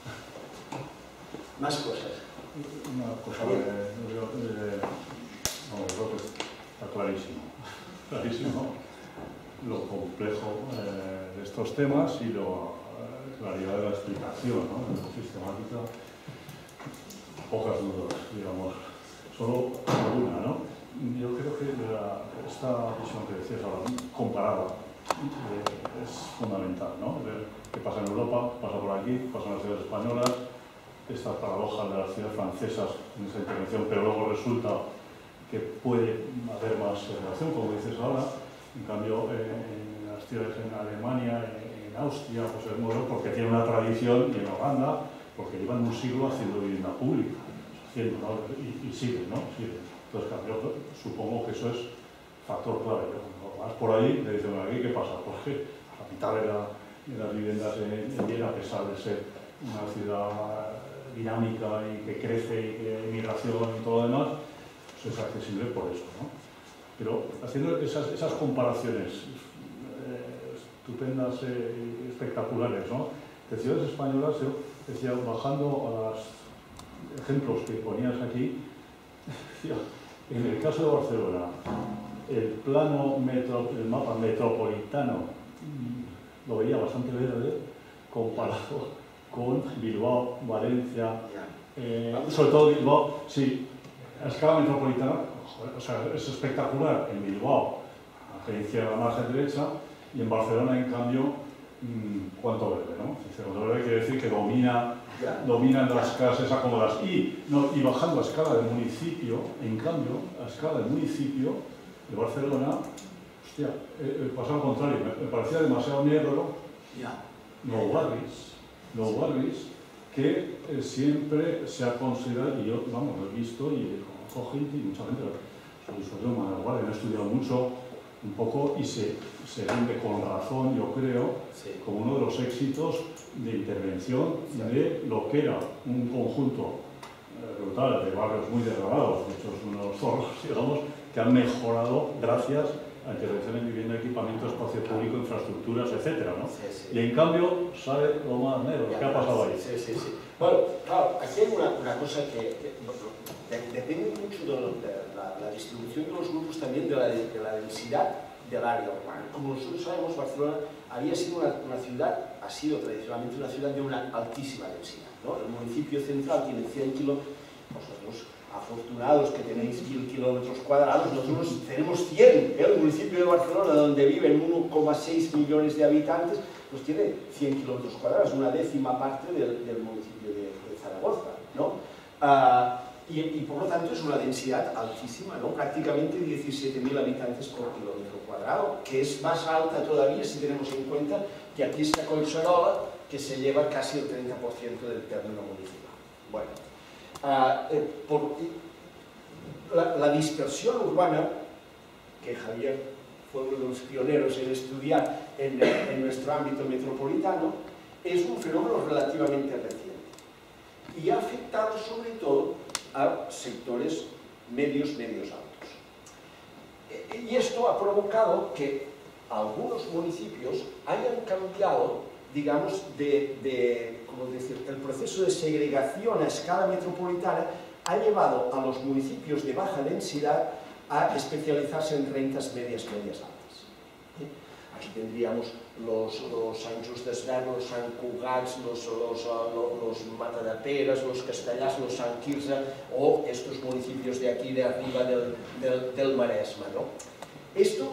Más cosas. Una cosa creo que está clarísimo. Clarísimo lo complejo de estos temas y la claridad de la explicación, ¿no? Sistemática. Pocas dudas, digamos. Solo alguna, ¿no? Yo creo que esta visión que decías ahora, comparada, es fundamental, ¿no? Ver qué pasa en Europa, qué pasa por aquí, qué pasa en las ciudades españolas, estas paradojas de las ciudades francesas en esa intervención, pero luego resulta que puede haber más relación, como dices ahora. En cambio, en las ciudades en Alemania, en Austria, pues es modelo porque tiene una tradición, y en Holanda, porque llevan un siglo haciendo vivienda pública, ¿no? Y siguen, ¿no? Siguen. Entonces, yo supongo que eso es factor clave. Cuando vas por ahí, te dicen, aquí, ¿qué pasa? Pues que la mitad de las viviendas en Viena, a pesar de ser una ciudad dinámica y que crece y que hay migración y todo lo demás, pues es accesible por eso, ¿no? Pero haciendo esas comparaciones estupendas y espectaculares, ¿no? De ciudades españolas, yo decía, bajando a los ejemplos que ponías aquí, decía, en el caso de Barcelona, el mapa metropolitano lo veía bastante verde comparado con Bilbao, Valencia, sobre todo Bilbao, sí, a escala metropolitana, joder, o sea, es espectacular en Bilbao, a la margen derecha, y en Barcelona, en cambio, cuánto verde, ¿no? Cuánto verde quiere decir que dominan las clases acomodadas. Y bajando a escala de municipio, en cambio, a escala de municipio de Barcelona, hostia, pasa al contrario, me parecía demasiado negro, los barrios que siempre se ha considerado, y yo, vamos, lo he visto y conozco gente y mucha gente, sobre todo en Guardia, han estudiado mucho, un poco, y se vende con razón, yo creo, sí, como uno de los éxitos de intervención de lo que era un conjunto brutal de barrios muy degradados, hechos unos zorros, digamos, que han mejorado gracias a intervención en vivienda, equipamiento, espacio público, infraestructuras, etcétera, ¿no? Sí, sí. Y en cambio sale lo más negro. ¿Qué ha pasado ahí? Sí. Bueno, claro, aquí hay una cosa que depende mucho de la distribución de los grupos, también de la densidad del área urbana. Como nosotros sabemos, Barcelona había sido ha sido tradicionalmente una ciudad de una altísima densidad, ¿no? El municipio central tiene 100 kilómetros, vosotros afortunados que tenéis 1000 kilómetros cuadrados, nosotros tenemos 100. El municipio de Barcelona, donde viven 1,6 millones de habitantes, pues tiene 100 kilómetros cuadrados, una décima parte del municipio de Zaragoza, ¿no? Y por lo tanto es una densidad altísima, ¿no? Prácticamente 17.000 habitantes por kilómetro cuadrado, que es más alta todavía si tenemos en cuenta que aquí está Collserola, que se lleva casi el 30% del término municipal. Bueno, la dispersión urbana, que Javier fue uno de los pioneros en estudiar en nuestro ámbito metropolitano, es un fenómeno relativamente reciente y ha afectado sobre todo a sectores medios altos. Y esto ha provocado que algunos municipios hayan cambiado, digamos, ¿cómo decir? El proceso de segregación a escala metropolitana ha llevado a los municipios de baja densidad a especializarse en rentas medias altas. Aquí tendríamos los Sant Just Desvern, los Sant Cugats, los Matadaperas, los Castellars, los Sant Quirze, o estos municipios de aquí, de arriba del Maresme, ¿no? Esto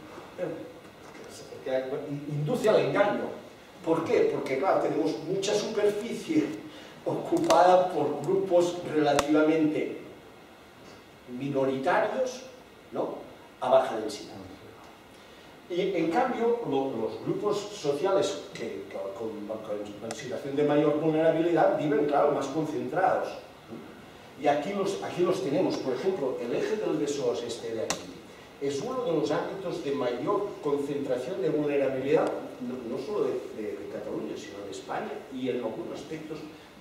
induce al engaño. ¿Por qué? Porque, claro, tenemos mucha superficie ocupada por grupos relativamente minoritarios, ¿no?, a baja densidad. Y en cambio, los grupos sociales con situación de mayor vulnerabilidad viven, claro, más concentrados. Y aquí los tenemos. Por ejemplo, el eje del Besòs, este de aquí, es uno de los ámbitos de mayor concentración de vulnerabilidad, no solo de Cataluña, sino de España, y en algunos aspectos,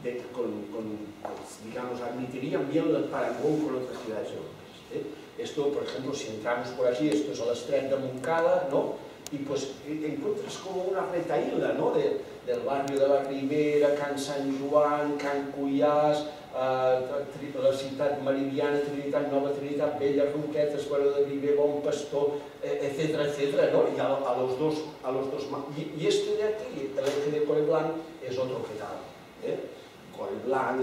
digamos, admitirían bien el parangón con otras ciudades europeas. Esto, por ejemplo, si entramos por aquí, esto es el Estret de Montcada, ¿no? Y pues encuentras como una retahíla, ¿no?, del barrio de la Ribera, Can Sant Joan, Can Cuyàs, la ciutat meridiana, Trinitat Nova, Trinitat Vella, Roquetes, Baró de Viver, Bon Pastor, etcétera, etcétera, ¿no? Y a los dos y este de aquí, el eje de Collblanc, es otro que tal, Collblanc,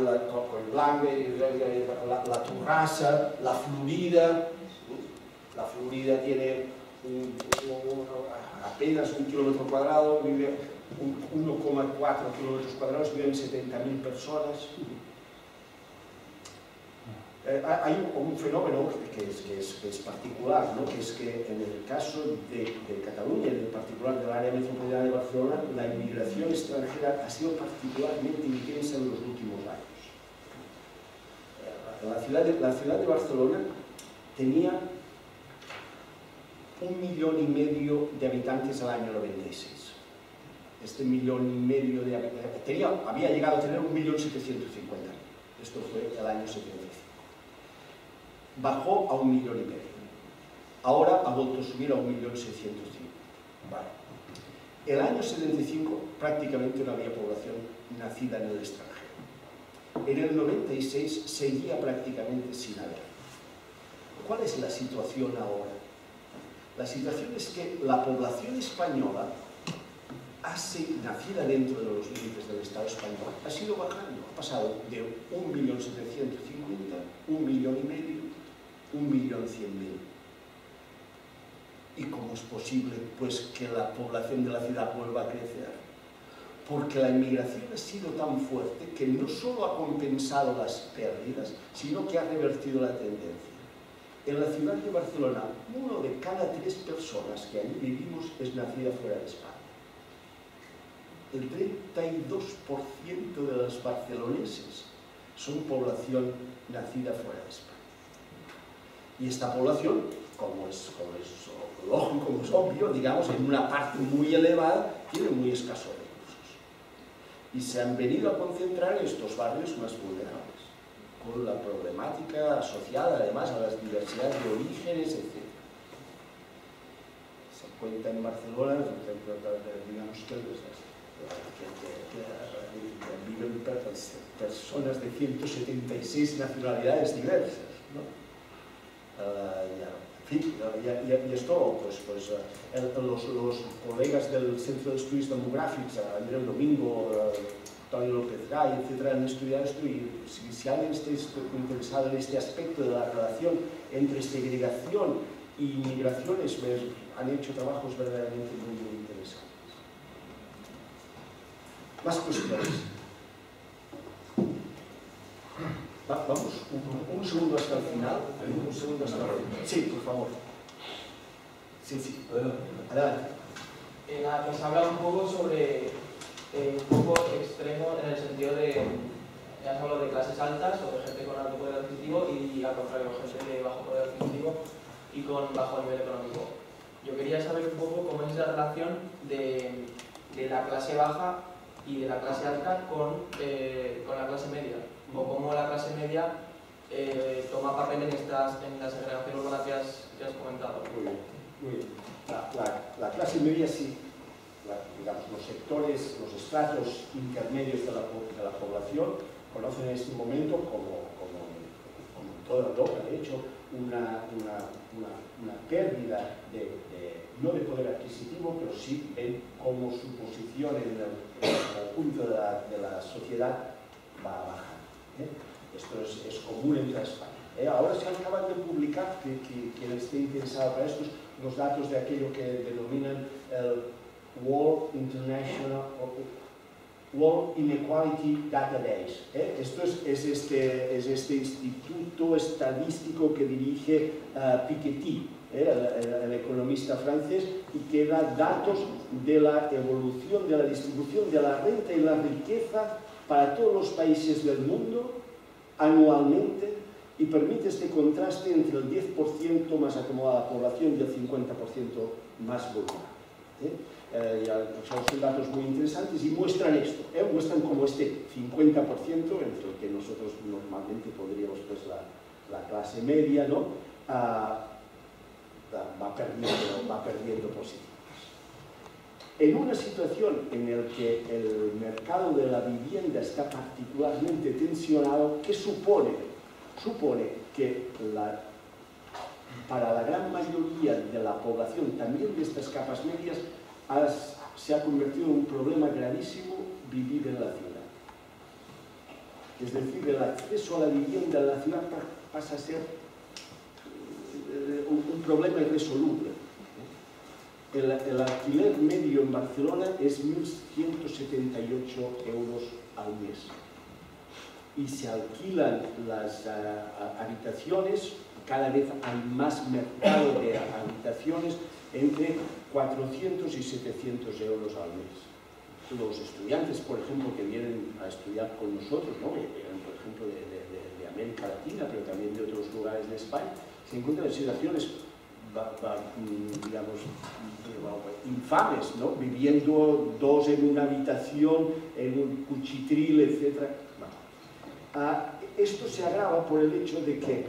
la Torrassa, la Florida. La Florida tiene apenas 1 kilómetro cuadrado, vive 1,4 kilómetros cuadrados, viven 70.000 personas. Hay un fenómeno que es particular, ¿no?, que es que en el caso de Cataluña, en particular del área metropolitana de Barcelona, la inmigración extranjera ha sido particularmente intensa en los últimos años. La ciudad de Barcelona tenía 1,5 millones de habitantes al año 96. Este 1,5 millones de habitantes había llegado a tener 1.750.000. Esto fue el año 75. Bajó a 1,5 millones. Ahora ha vuelto a subir a 1,600.000. Vale. El año 75 prácticamente no había población nacida en el extranjero. En el 96 seguía prácticamente sin haber. ¿Cuál es la situación ahora? La situación es que la población española, nacida dentro de los límites del Estado español, ha sido bajando. Ha pasado de 1.750.000, 1,5 millones, 1.100.000. ¿Y cómo es posible, pues, que la población de la ciudad vuelva a crecer? Porque la inmigración ha sido tan fuerte que no solo ha compensado las pérdidas, sino que ha revertido la tendencia. En la ciudad de Barcelona, 1 de cada 3 personas que allí vivimos es nacida fuera de España. El 32% de los barceloneses son población nacida fuera de España. Y esta población, como es lógico, como es obvio, digamos, en una parte muy elevada, tiene muy escasos recursos. Y se han venido a concentrar en estos barrios más vulnerables, con la problemática asociada además a las diversidades de orígenes, etc. Se cuenta en Barcelona, digamos que viven personas de 176 nacionalidades diversas, ¿no? En fin, y esto, pues los colegas del Centro de Estudios Demográficos, Andreu Domingo, Antonio López Gay, etcétera, han estudiado esto, y si alguien está interesado en este aspecto de la relación entre segregación y migraciones, han hecho trabajos verdaderamente muy interesantes. Más cuestiones. Vamos, un segundo hasta el final. Un segundo hasta el final. Sí, por favor. Sí. Adelante. En la que se habla un poco sobre un poco extremo en el sentido de, ya se habla de clases altas o de gente con alto poder adquisitivo y al contrario, gente de bajo poder adquisitivo y con bajo nivel económico. Yo quería saber un poco cómo es la relación de la clase baja y de la clase alta con la clase media, o cómo la clase media toma papel en la segregación urbana que has comentado. Muy bien, muy bien. La clase media sí, digamos, los sectores, los estratos intermedios de la población conocen en este momento, como en toda Europa, de hecho, una pérdida no de poder adquisitivo, pero sí ven cómo su posición en el conjunto de la sociedad va a bajar. Esto es común en toda España. Ahora se acaban de publicar, quien esté interesado para estos, los datos de aquello que denominan el World Inequality Database. Esto es este instituto estadístico que dirige Piketty, el economista francés, y que da datos de la evolución, de la distribución de la renta y la riqueza para todos los países del mundo anualmente, y permite este contraste entre el 10% más acomodada la población y el 50% más vulnerable. Son datos muy interesantes y muestran esto, muestran como este 50% entre el que nosotros normalmente podríamos, pues la clase media, ¿no? Va perdiendo posiciones. En una situación en la que el mercado de la vivienda está particularmente tensionado, ¿qué supone? Supone que para la gran mayoría de la población, también de estas capas medias, se ha convertido en un problema gravísimo vivir en la ciudad. Es decir, el acceso a la vivienda en la ciudad pasa a ser un problema irresoluble. El alquiler medio en Barcelona es 1.178 euros al mes. Y se alquilan las habitaciones, cada vez hay más mercado de habitaciones, entre 400 y 700 euros al mes. Los estudiantes, por ejemplo, que vienen a estudiar con nosotros, ¿no? Vienen, por ejemplo, de América Latina, pero también de otros lugares de España, se encuentran en situaciones, digamos, infames, ¿no? Viviendo dos en una habitación, en un cuchitril, etc. Esto se agrava por el hecho de que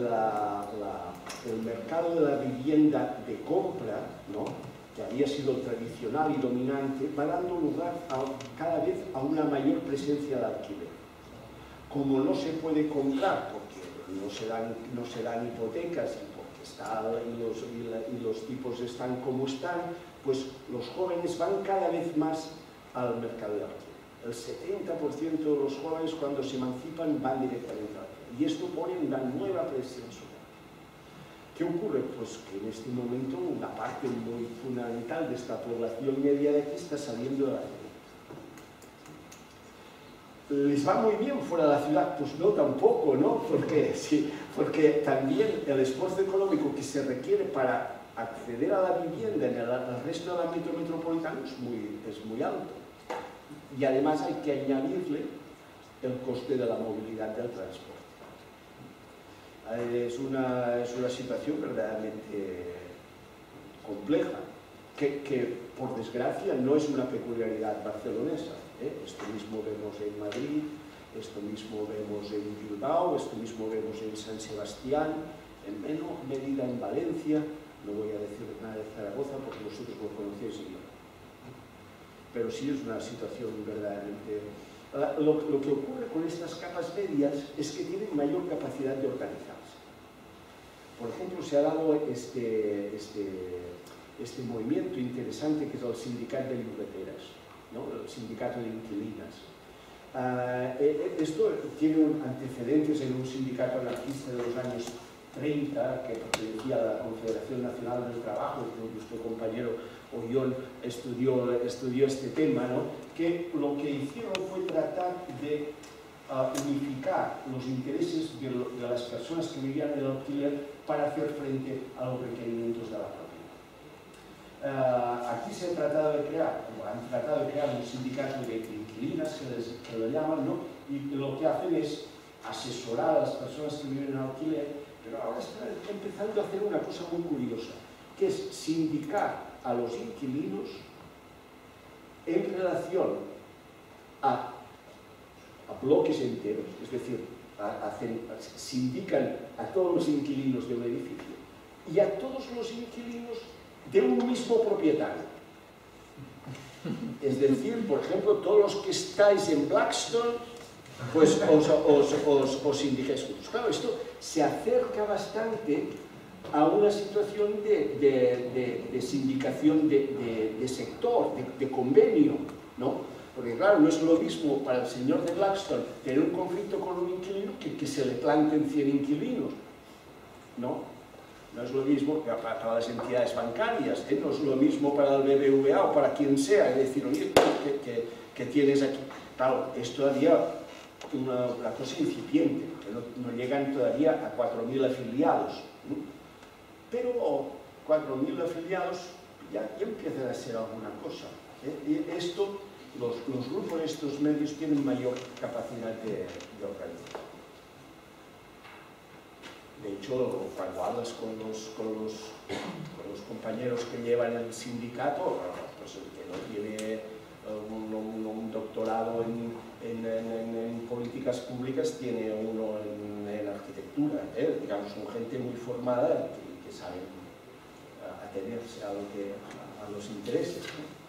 el mercado de la vivienda de compra, ¿no?, que había sido tradicional y dominante, va dando lugar cada vez a una mayor presencia de alquiler. Como no se puede comprar porque no se dan hipotecas y porque los tipos están como están, pues los jóvenes van cada vez más al mercado de alquiler. El 70% de los jóvenes, cuando se emancipan, van directamente al alquiler. Y esto pone una nueva presión sobre. ¿Qué ocurre? Pues que en este momento una parte muy fundamental de esta población media de aquí está saliendo de la ciudad. ¿Les va muy bien fuera de la ciudad? Pues no, tampoco, ¿no? Porque también el esfuerzo económico que se requiere para acceder a la vivienda en el resto del ámbito metropolitano es muy alto. Y además hay que añadirle el coste de la movilidad del transporte. Es una situación verdaderamente compleja, que por desgracia no es una peculiaridad barcelonesa. Esto mismo vemos en Madrid, esto mismo vemos en Bilbao, esto mismo vemos en San Sebastián, en menor medida en Valencia. No voy a decir nada de Zaragoza porque vosotros lo conocéis y yo. Pero sí es una situación verdaderamente... Lo que ocurre con estas capas medias es que tienen mayor capacidad de organizarse. Por ejemplo, se ha dado este movimiento interesante que es el sindicato de libreteras, ¿no? El sindicato de inquilinas. Esto tiene antecedentes en un sindicato anarquista de los años 30 que pertenecía a la Confederación Nacional del Trabajo, que nuestro compañero Ollón estudió este tema, ¿no? Que lo que hicieron fue tratar de unificar los intereses de las personas que vivían en el alquiler para hacer frente a los requerimientos de la propiedad. Aquí se han tratado de crear un sindicato de inquilinas, que lo llaman, ¿no? Y lo que hacen es asesorar a las personas que viven en alquiler, pero ahora están empezando a hacer una cosa muy curiosa, que es sindicar a los inquilinos en relación a bloques enteros, es decir, sindican a todos los inquilinos de un edificio y a todos los inquilinos de un mismo propietario. Es decir, por ejemplo, todos los que estáis en Blackstone, pues os indicáis juntos. Claro, esto se acerca bastante a una situación de sindicación de sector, de convenio, ¿no? Porque claro, no es lo mismo para el señor de Blackstone tener un conflicto con un inquilino que se le planten 100 inquilinos, ¿no? No es lo mismo que para las entidades bancarias, ¿eh? No es lo mismo para el BBVA o para quien sea, es decir, oye, que tienes aquí. Claro, es todavía una cosa incipiente, que no llegan todavía a 4.000 afiliados, ¿no? Pero 4.000 afiliados ya empiezan a ser alguna cosa, ¿eh? Y esto... Los grupos de estos medios tienen mayor capacidad de organización. De hecho, cuando hablas con los compañeros que llevan el sindicato, pues el que no tiene un doctorado en políticas públicas tiene uno en arquitectura, ¿eh? Digamos, son gente muy formada que saben atenerse a los intereses, ¿no?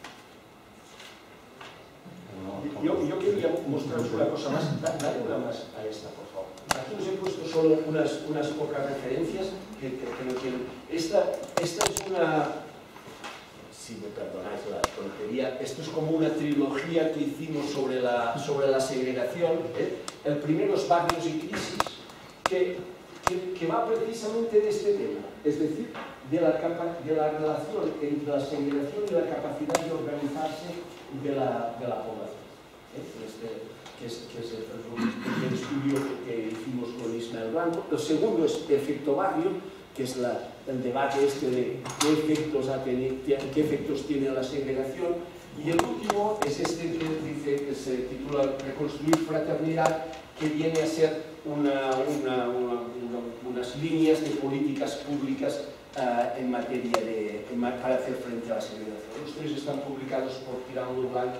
Yo quería mostraros una cosa más, dale una más a esta, por favor. Aquí os he puesto solo unas pocas referencias que no tienen. Esta es una, si me perdonáis la tontería, esto es como una trilogía que hicimos sobre la segregación, ¿eh? El primero es Barrios y Crisis, que va precisamente de este tema, es decir, de la relación entre la segregación y la capacidad de organizarse de la población. Que es el estudio que hicimos con Ismael Blanco. El segundo es Efecto Barrio, que es el debate de qué efectos tiene la segregación. Y el último es este que se titula Reconstruir Fraternidad, que viene a ser unas líneas de políticas públicas en materia para hacer frente a la segregación. Los tres están publicados por Tirando Blanc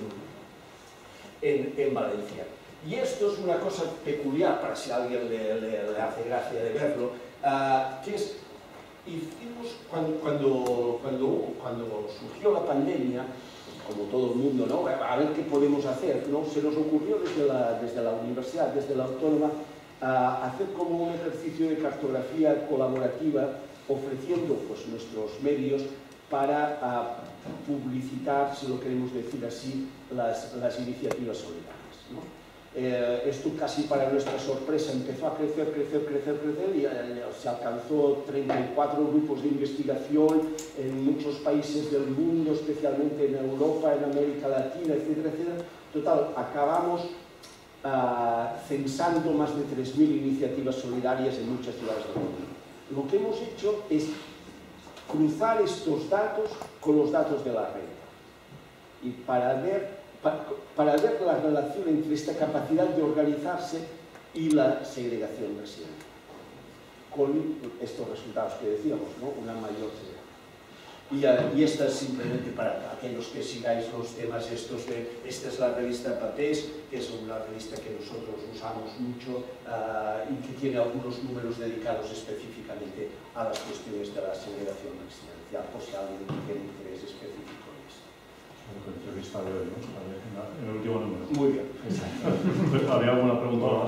en Valencia. Y esto es una cosa peculiar, para si a alguien le hace gracia de verlo, que es, hicimos, cuando surgió la pandemia, como todo el mundo, ¿no? A ver qué podemos hacer, ¿no? Se nos ocurrió desde la universidad, desde la autónoma, hacer como un ejercicio de cartografía colaborativa, ofreciendo pues, nuestros medios para publicitar, si lo queremos decir así, las iniciativas solidarias, ¿no? Esto casi para nuestra sorpresa empezó a crecer y se alcanzó 34 grupos de investigación en muchos países del mundo, especialmente en Europa, en América Latina, etcétera, etcétera. Total, acabamos censando más de 3.000 iniciativas solidarias en muchas ciudades del mundo. Lo que hemos hecho es cruzar estos datos con los datos de la red y para ver la relación entre esta capacidad de organizarse y la segregación residencial, con estos resultados que decíamos, ¿no? Una mayor segregación. Y esta es simplemente para aquellos que sigáis los temas estos esta es la revista Papés, que es una revista que nosotros usamos mucho y que tiene algunos números dedicados específicamente a las cuestiones de la segregación residencial, por si alguien tiene interés específico en esto. La entrevista de hoy, ¿no? En el último número. Muy bien. ¿Había alguna pregunta más?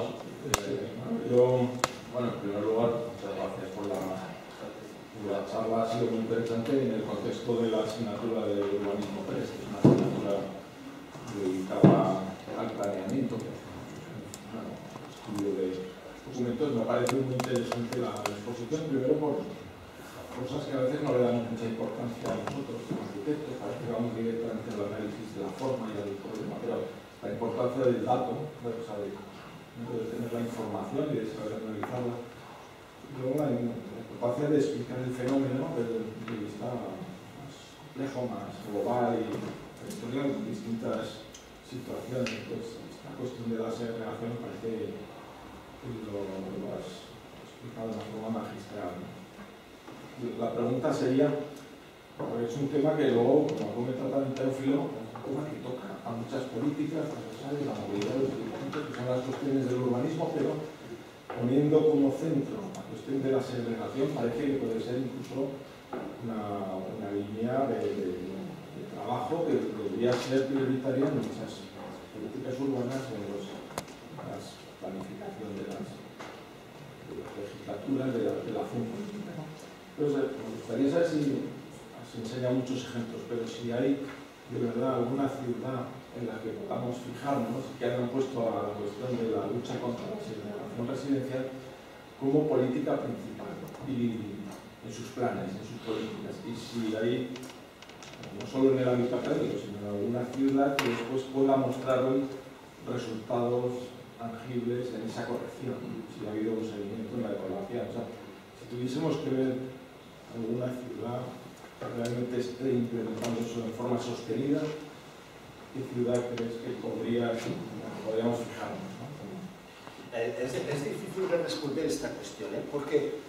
Bueno, en primer lugar, muchas gracias por la charla. Ha sido muy interesante en el contexto de la asignatura de urbanismo 3, que es una asignatura dedicada al planeamiento, estudio de documentos. Me parece muy interesante la exposición, primero por cosas que a veces no le damos mucha importancia a nosotros como arquitectos, parece que vamos directamente al análisis de la forma y del problema, pero la importancia del dato, o sea, de tener la información y de saber analizarla. Luego la importancia de explicar el fenómeno desde un punto de vista más complejo, más global y territorial en distintas situaciones. Pues esta cuestión de la segregación me parece que lo has explicado de una forma magistral, ¿no? La pregunta sería, porque es un tema que luego, como comenta también Teófilo, tema que toca a muchas políticas transversales, la movilidad de los dirigentes, que son las cuestiones del urbanismo, pero poniendo como centro la cuestión de la segregación, parece que puede ser incluso una línea de trabajo que debería ser prioritaria en muchas políticas urbanas, en la planificación de las legislaturas, de la acción política. Entonces, me gustaría saber si se enseñan muchos ejemplos, pero si hay de verdad alguna ciudad en la que podamos fijarnos, que hayan puesto a la cuestión de la lucha contra la segregación residencial como política principal y en sus planes, en sus políticas, y si hay, no solo en el ámbito académico, sino en alguna ciudad que después pueda mostrar hoy resultados tangibles en esa corrección, si ha habido un seguimiento en la evaluación. O sea, si tuviésemos que ver alguna ciudad que realmente esté implementando eso de forma sostenida, ¿qué ciudad crees que podríamos fijarnos? ¿No? Es difícil de responder esta cuestión, porque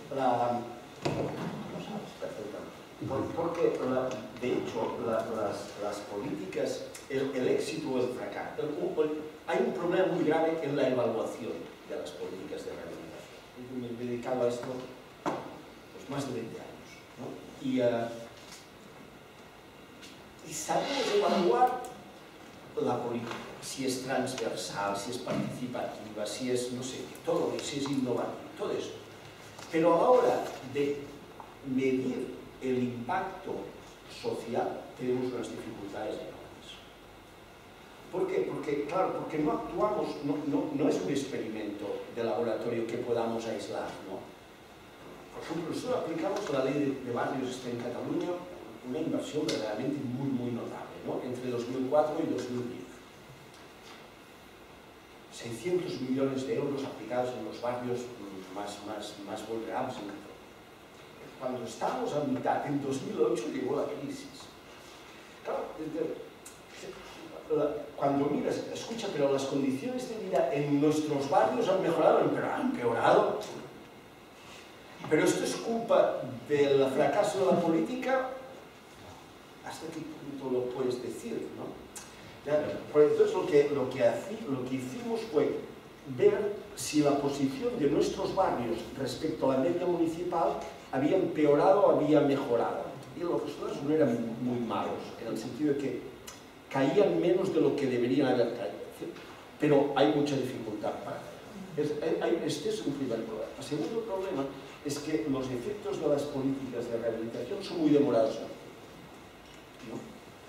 de hecho las políticas, el éxito o el fracaso, hay un problema muy grave en la evaluación de las políticas de rehabilitación. Yo me he dedicado a esto pues, más de 20 años, ¿no? Y sabemos evaluar la política, si es transversal, si es participativa, si es, no sé, todo, si es innovador, todo eso. Pero a la hora de medir el impacto social, tenemos unas dificultades enormes. ¿Por qué? Porque no actuamos, no es un experimento de laboratorio que podamos aislar, ¿no? Por ejemplo, nosotros aplicamos la ley de barrios en Cataluña, una inversión verdaderamente muy notable, ¿no? Entre 2004 y 2010. 600 millones de euros aplicados en los barrios más vulnerables en Cataluña. Cuando estábamos a mitad, en 2008 llegó la crisis. Claro, cuando miras, escucha, pero las condiciones de vida en nuestros barrios han mejorado, pero han empeorado. Pero esto es culpa del fracaso de la política. ¿Hasta qué punto lo puedes decir, no? Entonces lo que hicimos fue ver si la posición de nuestros barrios respecto a la media municipal había empeorado o había mejorado. Y los resultados no eran muy malos, en el sentido de que caían menos de lo que deberían haber caído. Pero hay mucha dificultad para ello. Este es un primer problema. El segundo problema es que los efectos de las políticas de rehabilitación son muy demorados, ¿no?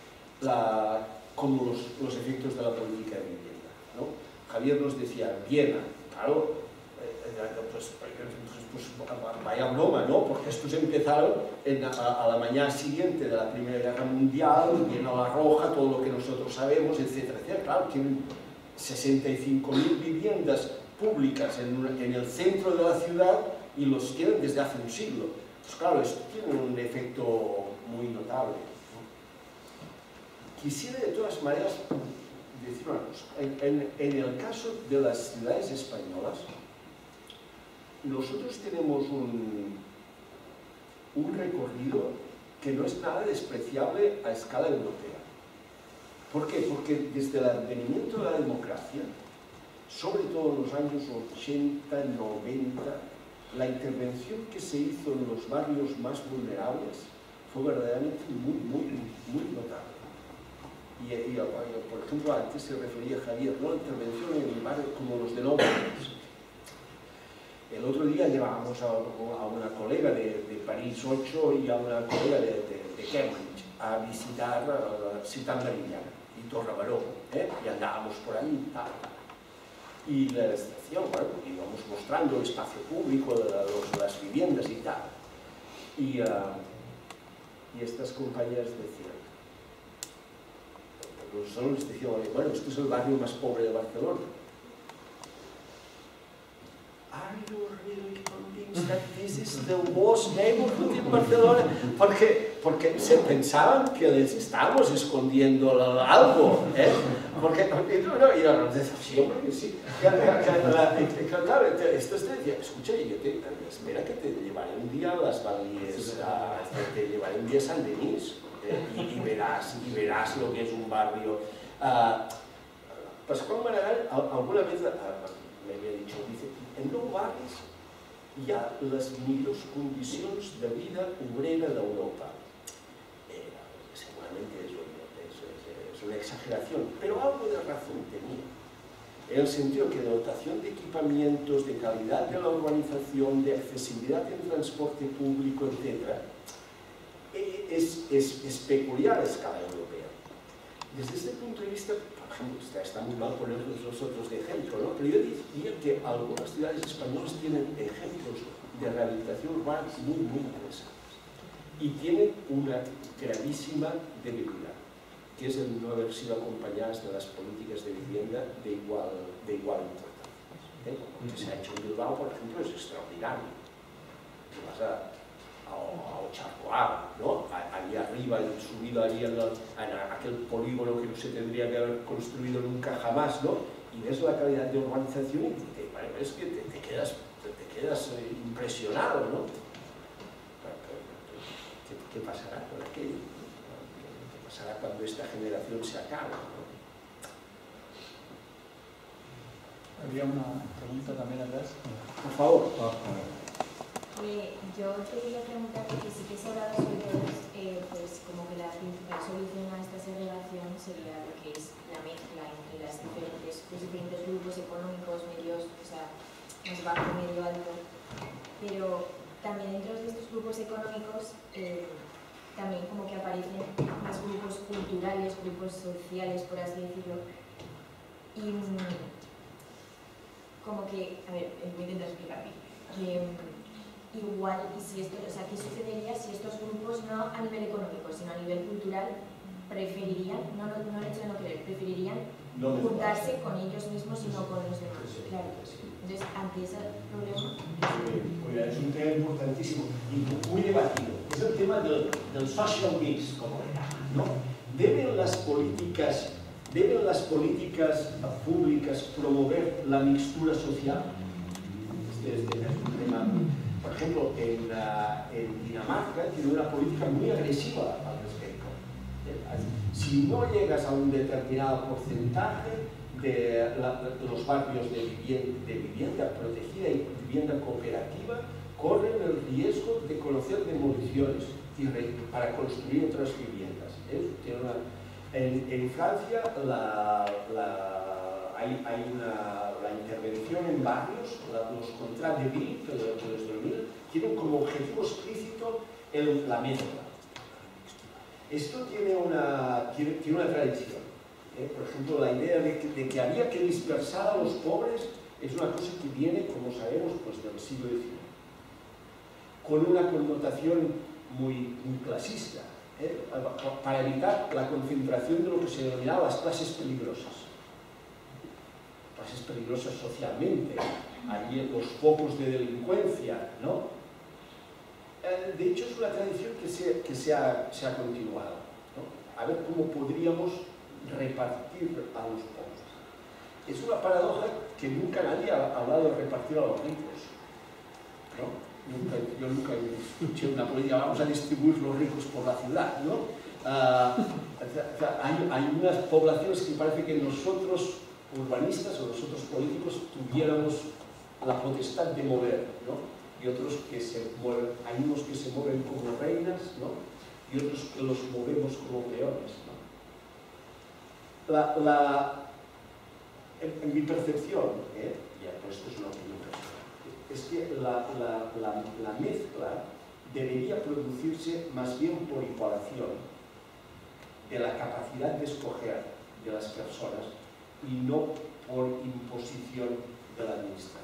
Como los efectos de la política de vivienda, ¿no? Javier nos decía, Viena, claro, pues vaya broma, ¿no? Porque estos empezaron a la mañana siguiente de la Primera Guerra Mundial, Viena la Roja, todo lo que nosotros sabemos, etcétera, etcétera. Claro, tienen 65.000 viviendas públicas en el centro de la ciudad y los tienen desde hace un siglo. Pues claro, esto tiene un efecto muy notable, ¿no? Quisiera de todas maneras decir una cosa. En el caso de las ciudades españolas, nosotros tenemos un recorrido que no es nada despreciable a escala europea. ¿Por qué? Porque desde el advenimiento de la democracia, sobre todo en los años 80, 90, la intervención que se hizo en los barrios más vulnerables fue verdaderamente muy notable. Y por ejemplo, antes se refería a Javier, ¿no? La intervención en barrios como los de Londres. El otro día llevábamos a una colega de París 8 y a una colega de Cambridge a visitar Ciutat Meridiana y Torrebaró, y andábamos por ahí y tal. Y la estación, bueno, íbamos mostrando el espacio público, las viviendas y tal. Y estas compañeras decían, solo les decían, bueno, este es el barrio más pobre de Barcelona. Are you really convinced that this is the worst neighborhood in Barcelona? Porque se pensaban que les estábamos escondiendo algo, Porque, y yo decía, sí, hombre, que sí. Claro, esto te decía, escucha, espera que te llevaré un día a las Vallies, te llevaré un día a San Denis, y verás lo que es un barrio. Pascual Maragall alguna vez me había dicho, dice, en nou barris hi ha les millors condicions de vida obrera d'Europa. Seguramente es una exageración, pero algo de razón tenía. En el sentido que de dotación de equipamientos, de calidad de la urbanización, de accesibilidad en transporte público, etc., es peculiar a escala europea. Desde este punto de vista, por ejemplo, está muy mal poner nosotros de ejemplo, ¿no? Pero yo diría que algunas ciudades españolas tienen ejemplos de rehabilitación urbana muy interesantes y tienen una gravísima debilidad, que es el no haber sido acompañadas de las políticas de vivienda de igual importancia. Lo que se ha hecho en Bilbao, por ejemplo, es extraordinario. Te vas a Ocharcoaga, ¿no? Allí arriba, subido allí en aquel polígono que no se tendría que haber construido nunca jamás, ¿no? Y ves la calidad de urbanización y es que te quedas impresionado, ¿no? ¿Qué pasará con aquello? ¿Qué pasará cuando esta generación se acabe, ¿no? Había una pregunta también atrás. Por favor. Yo te quería preguntar, porque sí que se ha hablado sobre todo, pues como que la principal solución a esta segregación sería lo que es la mezcla entre los diferentes grupos económicos, medios, o sea, más bajo, medio, alto. Pero también dentro de estos grupos económicos también como que aparecen más grupos culturales, grupos sociales, por así decirlo. Y como que, a ver, voy a intentar explicarme. Igual, y si esto, o sea, ¿qué sucedería si estos grupos, no a nivel económico, sino a nivel cultural, preferirían, no el hecho de no querer, preferirían juntarse con ellos mismos y no con los demás? Claro. Entonces, ante ese problema... Es un tema importantísimo y muy debatido. Es el tema del social mix, como le llaman, ¿no? ¿Deben las políticas públicas promover la mixtura social? Este es un tema... Por ejemplo, en Dinamarca tiene una política muy agresiva al respecto. Si no llegas a un determinado porcentaje de los barrios de vivienda protegida y vivienda cooperativa, corren el riesgo de conocer demoliciones para construir otras viviendas. En Francia hay la intervención en barrios, los contrats de ville, que los denominan, tienen como objetivo explícito la mezcla. Esto tiene una tradición. Por ejemplo, la idea de que había que dispersar a los pobres es una cosa que viene, como sabemos, pues, del siglo XIX, con una connotación muy clasista, para evitar la concentración de lo que se denominaba las clases peligrosas socialmente, allí los focos de delincuencia, ¿no? De hecho, es una tradición que se ha continuado, ¿no? A ver cómo podríamos repartir a los pobres. Es una paradoja que nunca nadie ha hablado de repartir a los ricos, ¿no? Yo nunca escuché una política, vamos a distribuir los ricos por la ciudad, ¿no? Hay unas poblaciones que parece que nosotros, urbanistas o nosotros políticos, tuviéramos la potestad de mover, ¿no? Y otros que se mueven, hay unos que se mueven como reinas, ¿no? Y otros que los movemos como peones, ¿no? En mi percepción, ya pues esto es una opinión personal, es que la mezcla debería producirse más bien por igualación de la capacidad de escoger de las personas y no por imposición de la administración.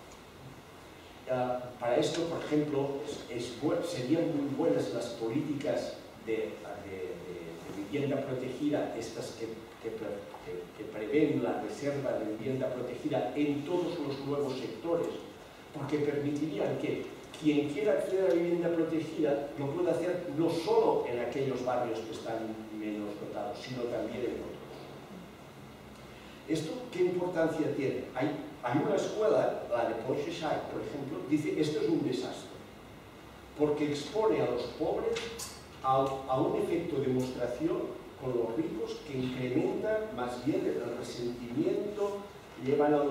Para esto, por ejemplo, serían muy buenas las políticas de vivienda protegida, estas que prevén la reserva de vivienda protegida en todos los nuevos sectores, porque permitirían que quien quiera acceder a la vivienda protegida lo pueda hacer no solo en aquellos barrios que están menos dotados, sino también en otros. ¿Esto qué importancia tiene? Hay una escuela, la de Paul Cheshire, por ejemplo, dice esto es un desastre, porque expone a los pobres a un efecto de demostración con los ricos que incrementa más bien el resentimiento, llevan a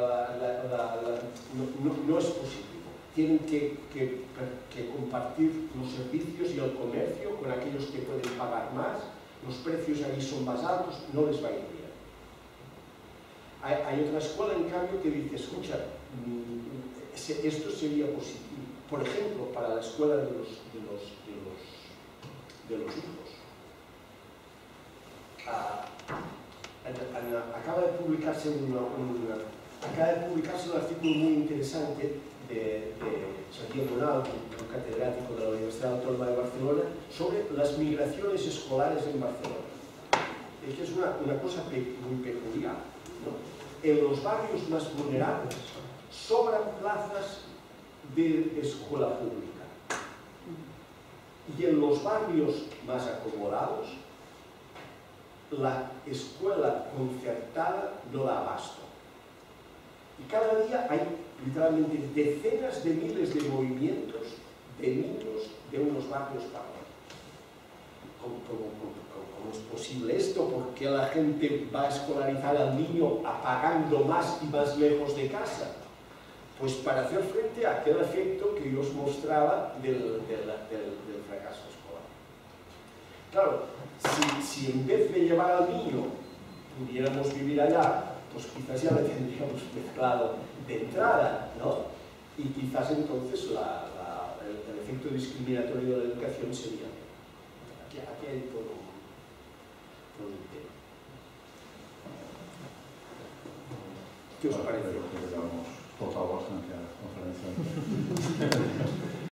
no es positivo. Tienen que compartir los servicios y el comercio con aquellos que pueden pagar más, los precios ahí son más altos, no les va a ir bien. Hay otra escuela, en cambio, que dice, escucha, esto sería positivo. Por ejemplo, para la escuela de los hijos. Acaba de publicarse un artículo muy interesante de Xavier Bonal, un catedrático de la Universidad Autónoma de Barcelona, sobre las migraciones escolares en Barcelona. Es que es una cosa muy peculiar, ¿no? En los barrios más vulnerables sobran plazas de escuela pública y en los barrios más acomodados la escuela concertada no da abasto. Y cada día hay literalmente decenas de miles de movimientos de niños de unos barrios para otros. ¿Cómo es posible esto? ¿Por qué la gente va a escolarizar al niño apagando más y más lejos de casa? Pues para hacer frente a aquel efecto que yo os mostraba del fracaso escolar. Claro, si en vez de llevar al niño pudiéramos vivir allá, pues quizás ya le tendríamos mezclado de entrada, ¿no? Y quizás entonces el efecto discriminatorio de la educación sería... Aquí hay todo un tema. ¿Qué os parece? Creo que le damos total bastante a la conferencia.